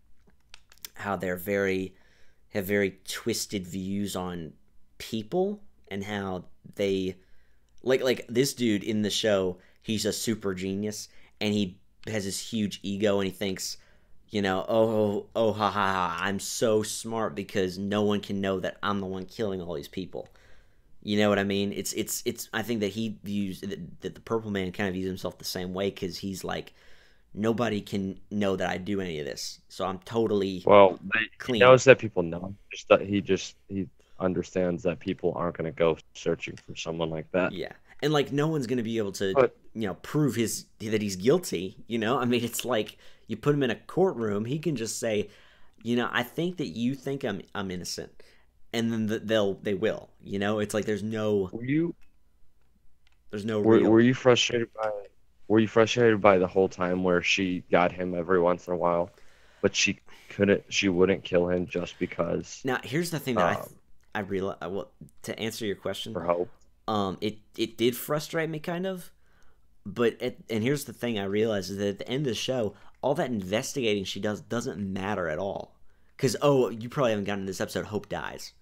how they're very have very twisted views on people and how they like like this dude in the show. He's a super genius and he has this huge ego and he thinks, you know, oh oh ha ha ha, I'm so smart because no one can know that I'm the one killing all these people. You know what I mean? It's it's it's. I think that he views that, that the Purple Man kind of views himself the same way because he's like, nobody can know that I do any of this, so I'm totally Well, they, he clean. knows that people know. Just that he just he understands that people aren't going to go searching for someone like that. Yeah, and like no one's gonna be able to, But you know, prove his that he's guilty. You know, I mean, it's like you put him in a courtroom, he can just say, you know, I think that you think I'm I'm innocent, and then the, they'll they will. You know, it's like there's no were you there's no were, real. were you frustrated by were you frustrated by the whole time where she got him every once in a while, but she couldn't she wouldn't kill him just because Now, here's the thing that I um, I realize. Well, to answer your question, for hope? um, it it did frustrate me kind of. but at, and here's the thing I realized is that at the end of the show, all that investigating she does doesn't matter at all. Because oh, you probably haven't gotten to this episode. Hope dies.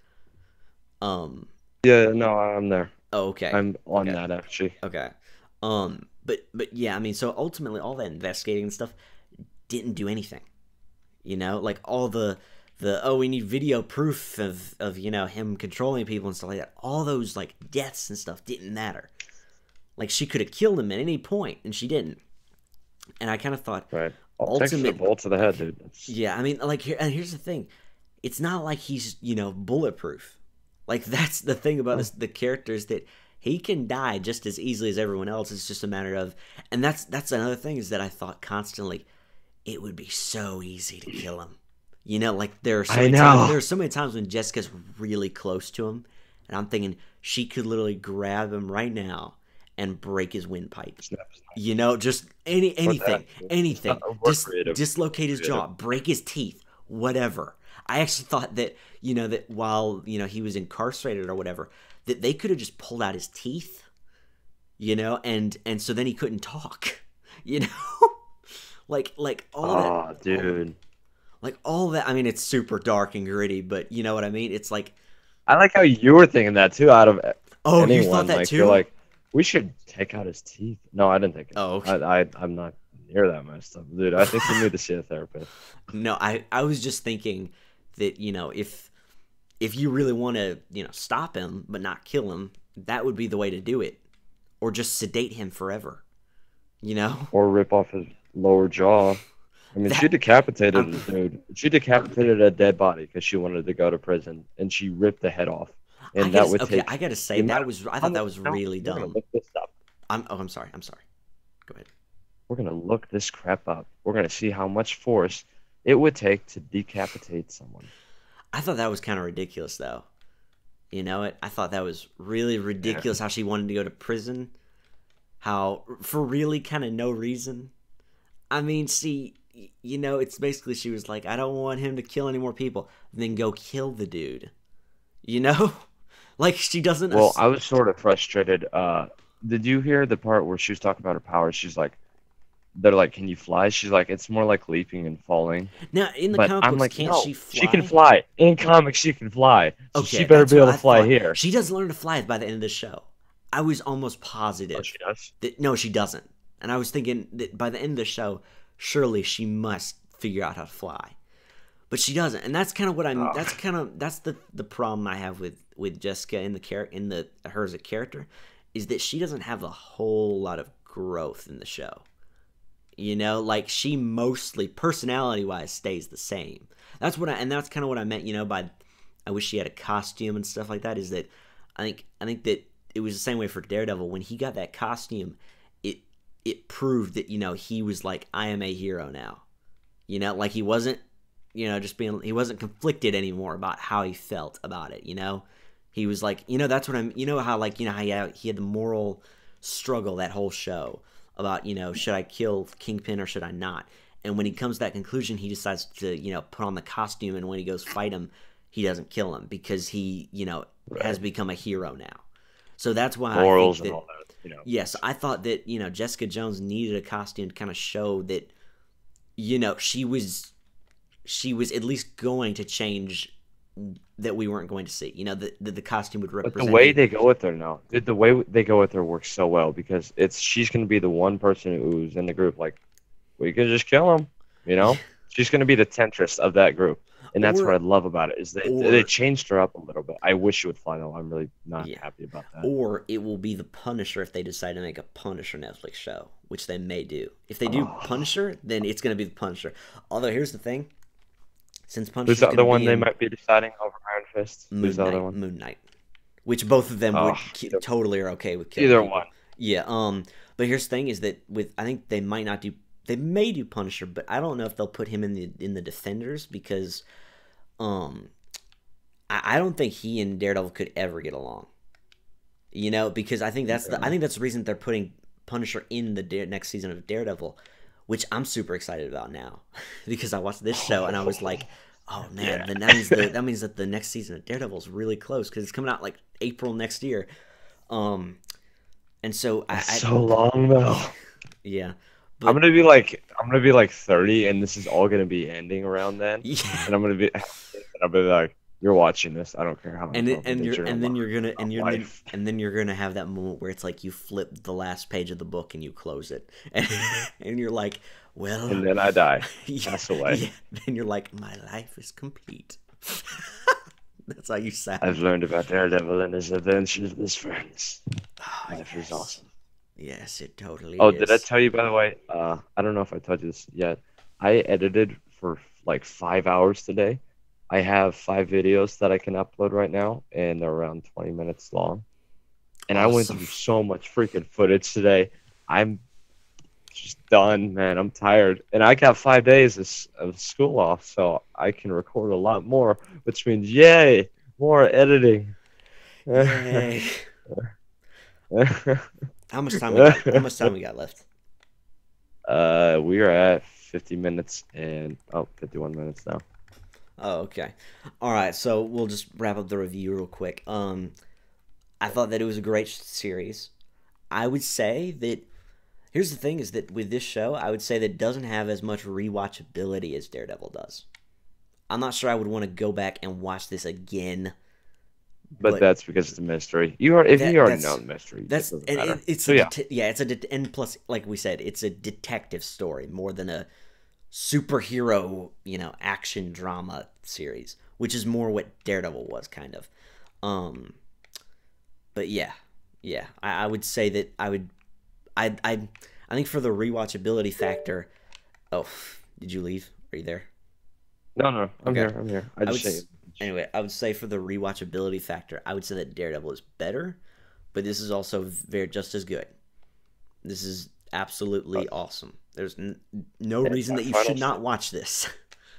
Um. Yeah, no, I'm there. Oh, okay. I'm on Okay. that actually. Okay. Um. But but yeah, I mean, so ultimately, all that investigating and stuff didn't do anything. You know, like all the the oh, we need video proof of of you know him controlling people and stuff like that. All those like deaths and stuff didn't matter. Like she could have killed him at any point, and she didn't. And I kind of thought, Right. All takes a ultimate, bullet to the head, dude. It's, yeah. I mean, like here, and here's the thing: it's not like he's you know bulletproof. Like that's the thing about this, the character is that he can die just as easily as everyone else. It's just a matter of, and that's that's another thing is that I thought constantly, it would be so easy to kill him. You know, like there are so I many know. times, there are so many times when Jessica's really close to him, and I'm thinking she could literally grab him right now and break his windpipe. snaps. You know, just any anything, that? anything. Uh, we're Dis- creative. dislocate his Creative. jaw, break his teeth, whatever. I actually thought that you know that while you know he was incarcerated or whatever, that they could have just pulled out his teeth, you know, and and so then he couldn't talk, you know, like like all Oh, that, dude. like all that. I mean, it's super dark and gritty, but you know what I mean. It's like, I like how you were thinking that too. Out of oh, anyone, you thought that like too? you're like, we should take out his teeth. No, I didn't think it. Oh, okay. I, I I'm not near that messed up, dude. I think you need to see a therapist. No, I I was just thinking that you know if if you really want to you know stop him but not kill him, that would be the way to do it, or just sedate him forever, you know. Or rip off his lower jaw. I mean, That- she decapitated I'm- a dude. She decapitated a dead body because she wanted to go to prison, and she ripped the head off. And I that gotta, would okay, take. I gotta say the that amount- was I how thought that much- was how- really we're gonna dumb. Look this up. I'm oh I'm sorry I'm sorry. Go ahead. We're gonna look this crap up. We're gonna see how much force it would take to decapitate someone. I thought that was kind of ridiculous though. You know it. I thought that was really ridiculous how she wanted to go to prison. How for really kind of no reason. I mean, see, y- you know, it's basically she was like, I don't want him to kill any more people. Then go kill the dude. You know, like she doesn't. Well, ass- I was sort of frustrated. Uh, did you hear the part where she was talking about her powers? She's like, they're like, can you fly? She's like, it's more like leaping and falling. now in the But comic I'm books, like, can't no, she fly? she can fly. In comics, she can fly. So Okay, she better that's be able what to I fly thought. here. She does learn to fly by the end of the show. I was almost positive. Oh, she does. that no, she doesn't. And I was thinking that by the end of the show, surely she must figure out how to fly, but she doesn't. And that's kind of what I'm. Oh. That's kind of that's the the problem I have with with Jessica in the char- in the her as a character, is that she doesn't have a whole lot of growth in the show. You know, like she mostly personality wise stays the same. That's what I and that's kind of what I meant. You know, by I wish she had a costume and stuff like that. Is that I think I think that it was the same way for Daredevil when he got that costume. It it proved that you know he was like, I am a hero now. You know, like he wasn't you know just being he wasn't conflicted anymore about how he felt about it. You know, he was like, you know, that's what I'm. You know how like you know how he had, he had the moral struggle that whole show about you know should I kill Kingpin or should I not? And when he comes to that conclusion, he decides to you know put on the costume, and when he goes fight him, he doesn't kill him because he you know Right. has become a hero now. So that's why Morals I think and that, all that. You know. yes, I thought that you know Jessica Jones needed a costume to kind of show that you know she was she was at least going to change that we weren't going to see. You know that the, the costume would But represent. the way me. they go with her now, dude, the way they go with her works so well because it's she's gonna be the one person who's in the group like, we could just kill him, you know. She's gonna be the temptress of that group, and that's Or- what I love about it is they or- they changed her up a little bit. I wish she would fly though. I'm really not Yeah. happy about that. Or it will be the Punisher if they decide to make a Punisher Netflix show, which they may do. If they do Oh. Punisher, then it's going to be the Punisher. Although here's the thing, since Who's Punisher's the going other to one be they in might be deciding over Iron Fist? Moon Who's the Knight, other one? Moon Knight, which both of them would Oh, ki- either- totally are okay with killing Either people. one. Yeah. Um. But here's the thing: is that with I think they might not do. They may do Punisher, but I don't know if they'll put him in the in the Defenders because, um, I, I don't think he and Daredevil could ever get along. You know, because I think that's the I think that's the reason they're putting Punisher in the Dare, next season of Daredevil, which I'm super excited about now because I watched this show and I was like, oh man, Yeah. then that means the, that means that the next season of Daredevil is really close because it's coming out like April next year. Um, And so I, It's I so long though. yeah, I'm but gonna be like I'm gonna be like thirty, and this is all gonna be ending around then, yeah, and I'm gonna be and I'll be like, "You're watching this. I don't care how and it, and incompetent you're you're and gonna then look you're gonna and about you're then life." and then you're gonna have that moment where it's like you flip the last page of the book and you close it, and, and you're like, well, And then I die, yeah, pass away. yeah. Then you're like, my life is complete. That's how you I've sound. learned about Daredevil and his adventures with his friends. Oh Life is yes, awesome. yes, it totally Oh, did I is. tell you by the way? Uh, I don't know if I told you this yet. I edited for like five hours today. I have five videos that I can upload right now, and they're around twenty minutes long. And I went Awesome. through so much freaking footage today. I'm just done, man. I'm tired. And I got five days of, s- of school off, so I can record a lot more, which means, yay, more editing. Yay. How much time we got? How much time we got left? uh, we are at fifty minutes and, oh, fifty-one minutes now. Oh, okay. All right, so we'll just wrap up the review real quick. Um, I thought that it was a great series. I would say that here's the thing: is that with this show, I would say that it doesn't have as much rewatchability as Daredevil does. I'm not sure I would want to go back and watch this again, But but that's because it's a mystery. You are, if you that already know that's the mystery, it that's doesn't and matter. it, it's So a yeah, det- yeah, it's a det- and plus, like we said, it's a detective story more than a superhero, you know, action drama series, which is more what Daredevil was kind of. Um, but yeah, yeah, I, I would say that I would, I, I, I think for the rewatchability factor. Oh, did you leave? Are you there? no, no, I'm Okay, here. I'm here. I I would. just say, s- Anyway, I would say for the rewatchability factor, I would say that Daredevil is better, but this is also very just as good. This is uh, absolutely awesome. There's n- no and reason my that you final should st- not watch this.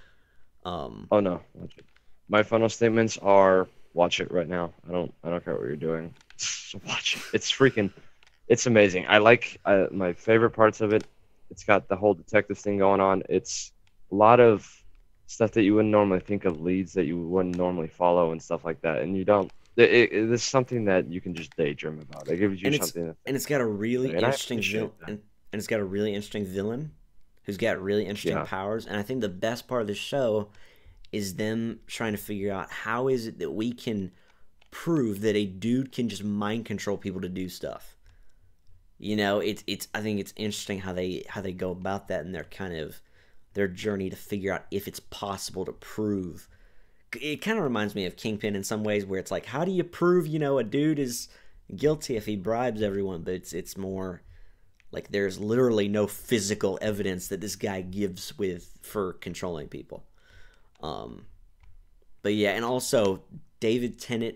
Um, oh no, my final statements are: watch it right now. I don't, I don't care what you're doing. Just watch it. It's freaking, it's amazing. I like uh, my favorite parts of it. It's got the whole detective thing going on. It's a lot of stuff that you wouldn't normally think of, leads that you wouldn't normally follow and stuff like that. And you don't. It, it, it's something that you can just daydream about. It gives you and it's something to and think it's got a really about, and I interesting appreciate villain, that. and, and it's got a really interesting villain who's got really interesting Yeah, powers. And I think the best part of the show is them trying to figure out how is it that we can prove that a dude can just mind control people to do stuff. You know, it's it's I think it's interesting how they how they go about that and their kind of their journey to figure out if it's possible to prove. It kind of reminds me of Kingpin in some ways, where it's like, how do you prove, you know, a dude is guilty if he bribes everyone? But it's it's more like there's literally no physical evidence that this guy gives with for controlling people. Um, but yeah, and also David Tennant,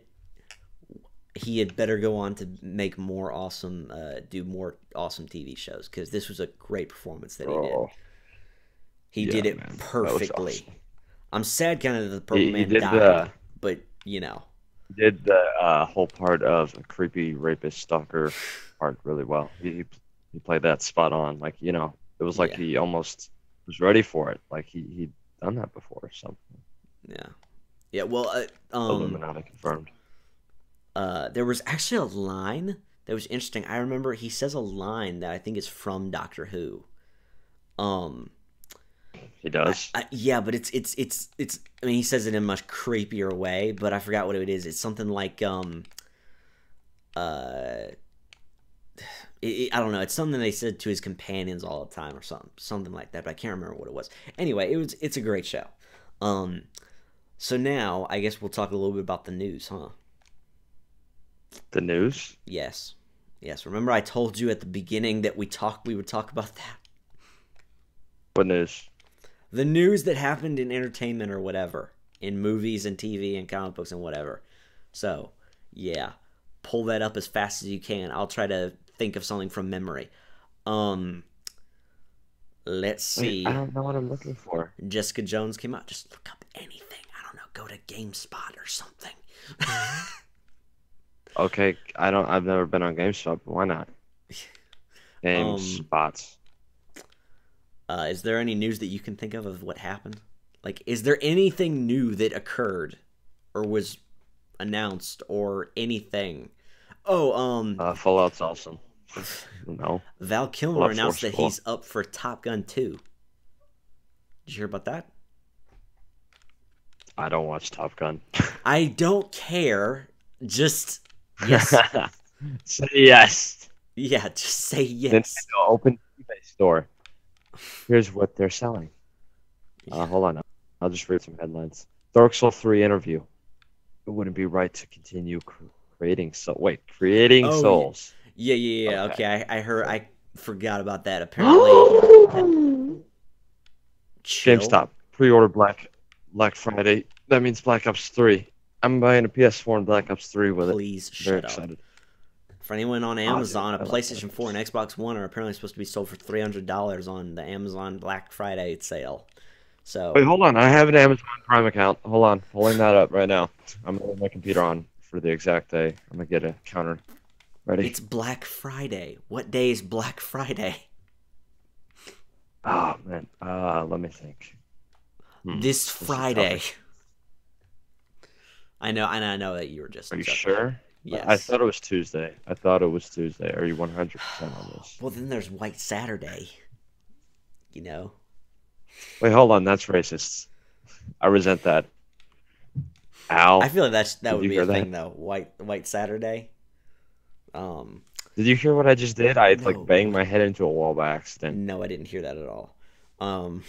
he had better go on to make more awesome, uh, do more awesome T V shows, because this was a great performance that he did. bro. He Yeah, did it man, that was perfectly. awesome. I'm sad kind of that the Purple He he Man did died, the but you know, did the uh, whole part of a creepy rapist stalker part really well. He he he played that spot on. Like, you know, it was like yeah, he almost was ready for it. Like he he'd done that before or something. yeah, yeah. Well, uh, um, Illuminati confirmed. uh, there was actually a line that was interesting. I remember he says a line that I think is from Doctor Who. Um, He I, does. I, yeah, but it's it's it's it's. I mean, he says it in a much creepier way, but I forgot what it is. It's something like um, uh, it, it- I don't know. It's something they said to his companions all the time, or something, something like that. But I can't remember what it was. Anyway, it was. It's a great show. Um, so now I guess we'll talk a little bit about the news, huh? The news? Yes, yes. Remember, I told you at the beginning that we talk. We would talk about that. What news? The news that happened in entertainment or whatever, in movies and T V and comic books and whatever. So, yeah, pull that up as fast as you can. I'll try to think of something from memory. Um, let's Wait, I see. don't know what I'm looking for. Jessica Jones came out. Just look up anything. I don't know. Go to GameSpot or something. Okay, I don't. I've never been on GameStop. But why not? um, GameSpot. uh, is there any news that you can think of of what happened? Like, is there anything new that occurred or was announced or anything? Oh, um, Uh, Fallout's awesome. I don't know. Val Kilmer Love announced Force that Law. he's up for Top Gun two. Did you hear about that? I don't watch Top Gun. I don't care. Just yes. Say yes. Yeah, just say yes. Nintendo open eBay store. Here's what they're selling. Uh, hold on. I'll just read some headlines. Dark Souls three interview. It wouldn't be right to continue cr- creating so wait creating Oh, souls. Yeah, yeah, yeah. Okay, Okay. I, I heard. I forgot about that. Apparently, chill. GameStop pre-order Black Black Friday. That means Black Ops three. I'm buying a P S four and Black Ops three with it. Please Very shut up. excited. For anyone on dude, Amazon, I a love PlayStation Black four and Ops. Xbox One are apparently supposed to be sold for three hundred dollars on the Amazon Black Friday sale. So Wait, hold on. I have an Amazon Prime account. Hold on. Pulling that up right now. I'm gonna have my computer on for the exact day. I'm gonna get a counter. Ready? it's Black Friday. What day is Black Friday? Oh man. Uh, let me think. Hmm, This is a Friday. tough- I know, and I know that you were just. Are you joking. sure? Yes. I thought it was Tuesday. I thought it was Tuesday. Are you one hundred percent on this? Well, then there's White Saturday. You know. Wait, hold on. That's racist. I resent that. Ow. I feel like that's that Did would you be hear a that? thing though. White White Saturday. Um. Did you hear what I just did? I No. like banged my head into a wall by accident. No, I didn't hear that at all. Um,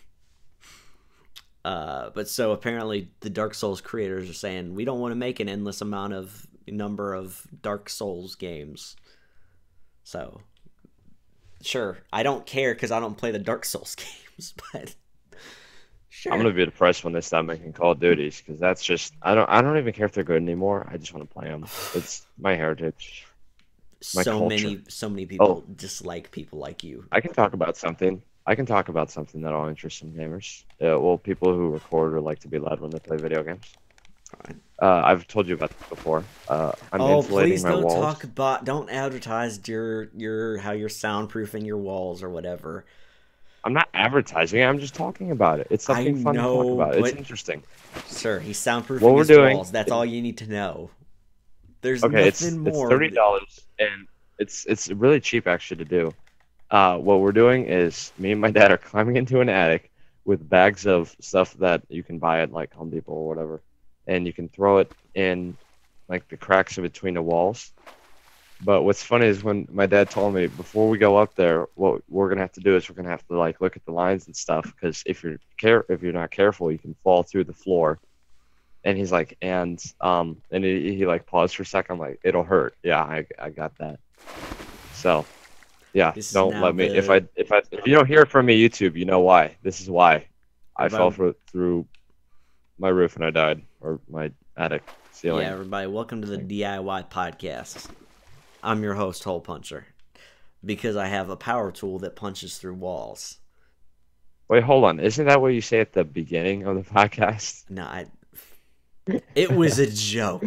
uh, but so apparently the Dark Souls creators are saying we don't want to make an endless amount of number of Dark Souls games. So, sure, I don't care because I don't play the Dark Souls games, but sure. I'm gonna be depressed when they stop making Call of Duties because that's just I don't I don't even care if they're good anymore. I just want to play them. It's my heritage. my so culture. many, so many people Oh. dislike people like you. I can talk about something. I can talk about something that'll interest some gamers. Uh, well, people who record or like to be loud when they play video games. Fine. Uh, I've told you about this before. Uh, I'm Oh, insulating please my don't walls. talk about, don't advertise your your how you're soundproofing your walls or whatever. I'm not advertising it. I'm just talking about it. It's something I fun know, to talk about. It's but- interesting. Sir, he's soundproofing What we're his doing walls. That's is- all you need to know. There's Okay, it's nothing it's more. thirty dollars, and it's it's really cheap actually to do. Uh, what we're doing is me and my dad are climbing into an attic with bags of stuff that you can buy at like Home Depot or whatever, and you can throw it in like the cracks in between the walls. But what's funny is when my dad told me before we go up there, what we're gonna have to do is we're gonna have to like look at the lines and stuff because if you're care if you're not careful, you can fall through the floor. And he's like, and um, and he, he like paused for a second. I'm like, it'll hurt. Yeah, I I got that. So, yeah, This is don't now let me. the- If I if I if you don't hear from me, YouTube, you know why. This is why. I If fell I'm- through through my roof and I died, or my attic ceiling. Yeah, everybody, welcome to the D I Y podcast. I'm your host, Hole Puncher, because I have a power tool that punches through walls. Wait, hold on. Isn't that what you say at the beginning of the podcast? No, I. It was a joke.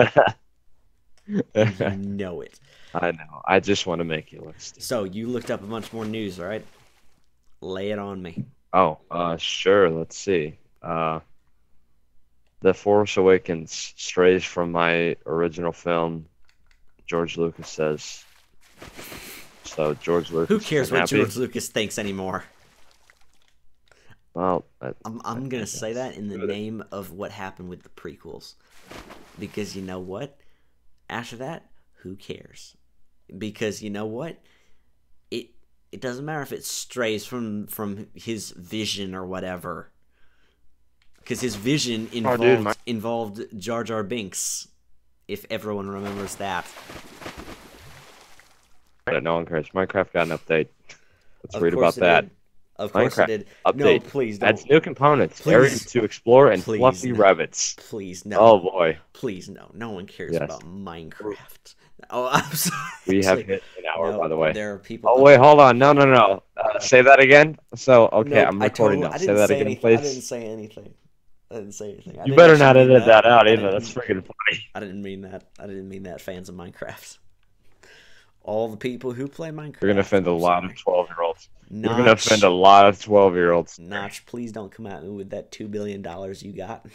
You know it. I know. I just want to make you look stupid. So you looked up a bunch more news, all right? Lay it on me. Oh, uh, sure. Let's see. Uh, The Force Awakens strays from my original film, George Lucas says. So George Lucas. Who cares isn't what happy. George Lucas thinks anymore? Well, that- I'm, I'm I gonna guess. say that in the Good. name of what happened with the prequels, because you know what? After that, who cares? Because you know what? It it doesn't matter if it strays from from his vision or whatever. Because his vision involved Oh, dude, my- involved Jar Jar Binks, if everyone remembers that. no one cares. Minecraft got an update. Let's Of read course about it that. did. Of course Minecraft it did. update. No, please don't. Adds new components, Please. areas to explore, and Please, fluffy no. rabbits. Please no. Oh boy, Please no. No one cares Yes. about Minecraft. Oh, I'm sorry. we have Actually, hit an hour, no, by the way. There are people. Oh wait, hold on. No, no, no. Uh, say that again. So okay, Nope, I'm I recording totally- I now. Say didn't that say again, anything. I didn't please. say anything. I didn't say anything. I You didn't better actually not mean edit that out I either. didn't- That's freaking funny. I didn't mean that. I didn't mean that. Fans of Minecraft. All the people who play Minecraft. You're gonna offend a I'm lot sorry. of twelve-year-olds. You're gonna Notch, offend a lot of twelve-year-olds. Notch, please don't come at me with that two billion dollars you got.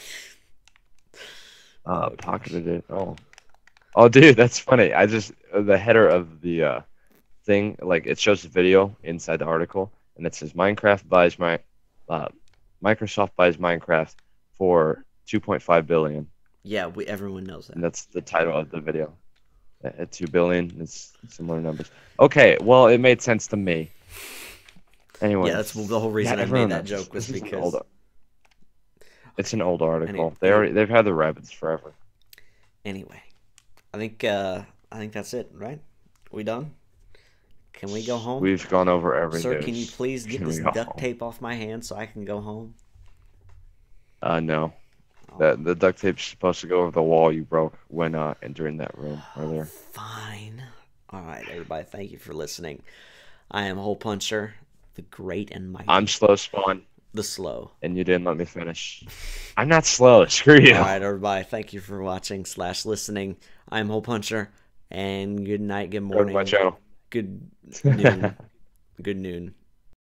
Uh, Oh, pocketed it. Oh, oh, dude, that's funny. I just uh, the header of the uh, thing, like it shows the video inside the article, and it says Minecraft buys my, uh, Microsoft buys Minecraft for two point five billion. Yeah, we everyone knows that. And that's the title of the video. At two billion, it's similar numbers. Okay, well, it made sense to me. Anyway. Yeah, that's the whole reason yeah, I made that knows. joke was This is an because old- it's an old article. Any- they any- already they've had the rabbits forever. anyway, I think uh, I think that's it, right? We done? Can we go home? We've gone over every Sir, news. can you please get Can this we go duct home? tape off my hand so I can go home? Uh, no. Oh, That the duct tape's supposed to go over the wall you broke when uh entering that room earlier. fine. All right, everybody. Thank you for listening. I am Hole Puncher, the great and mighty, I'm slow spawn, the slow. and you didn't let me finish. I'm not slow. Screw you. All right, everybody. Thank you for watching slash listening. I'm Hole Puncher, and good night, good Go to morning, my channel. good noon, good noon.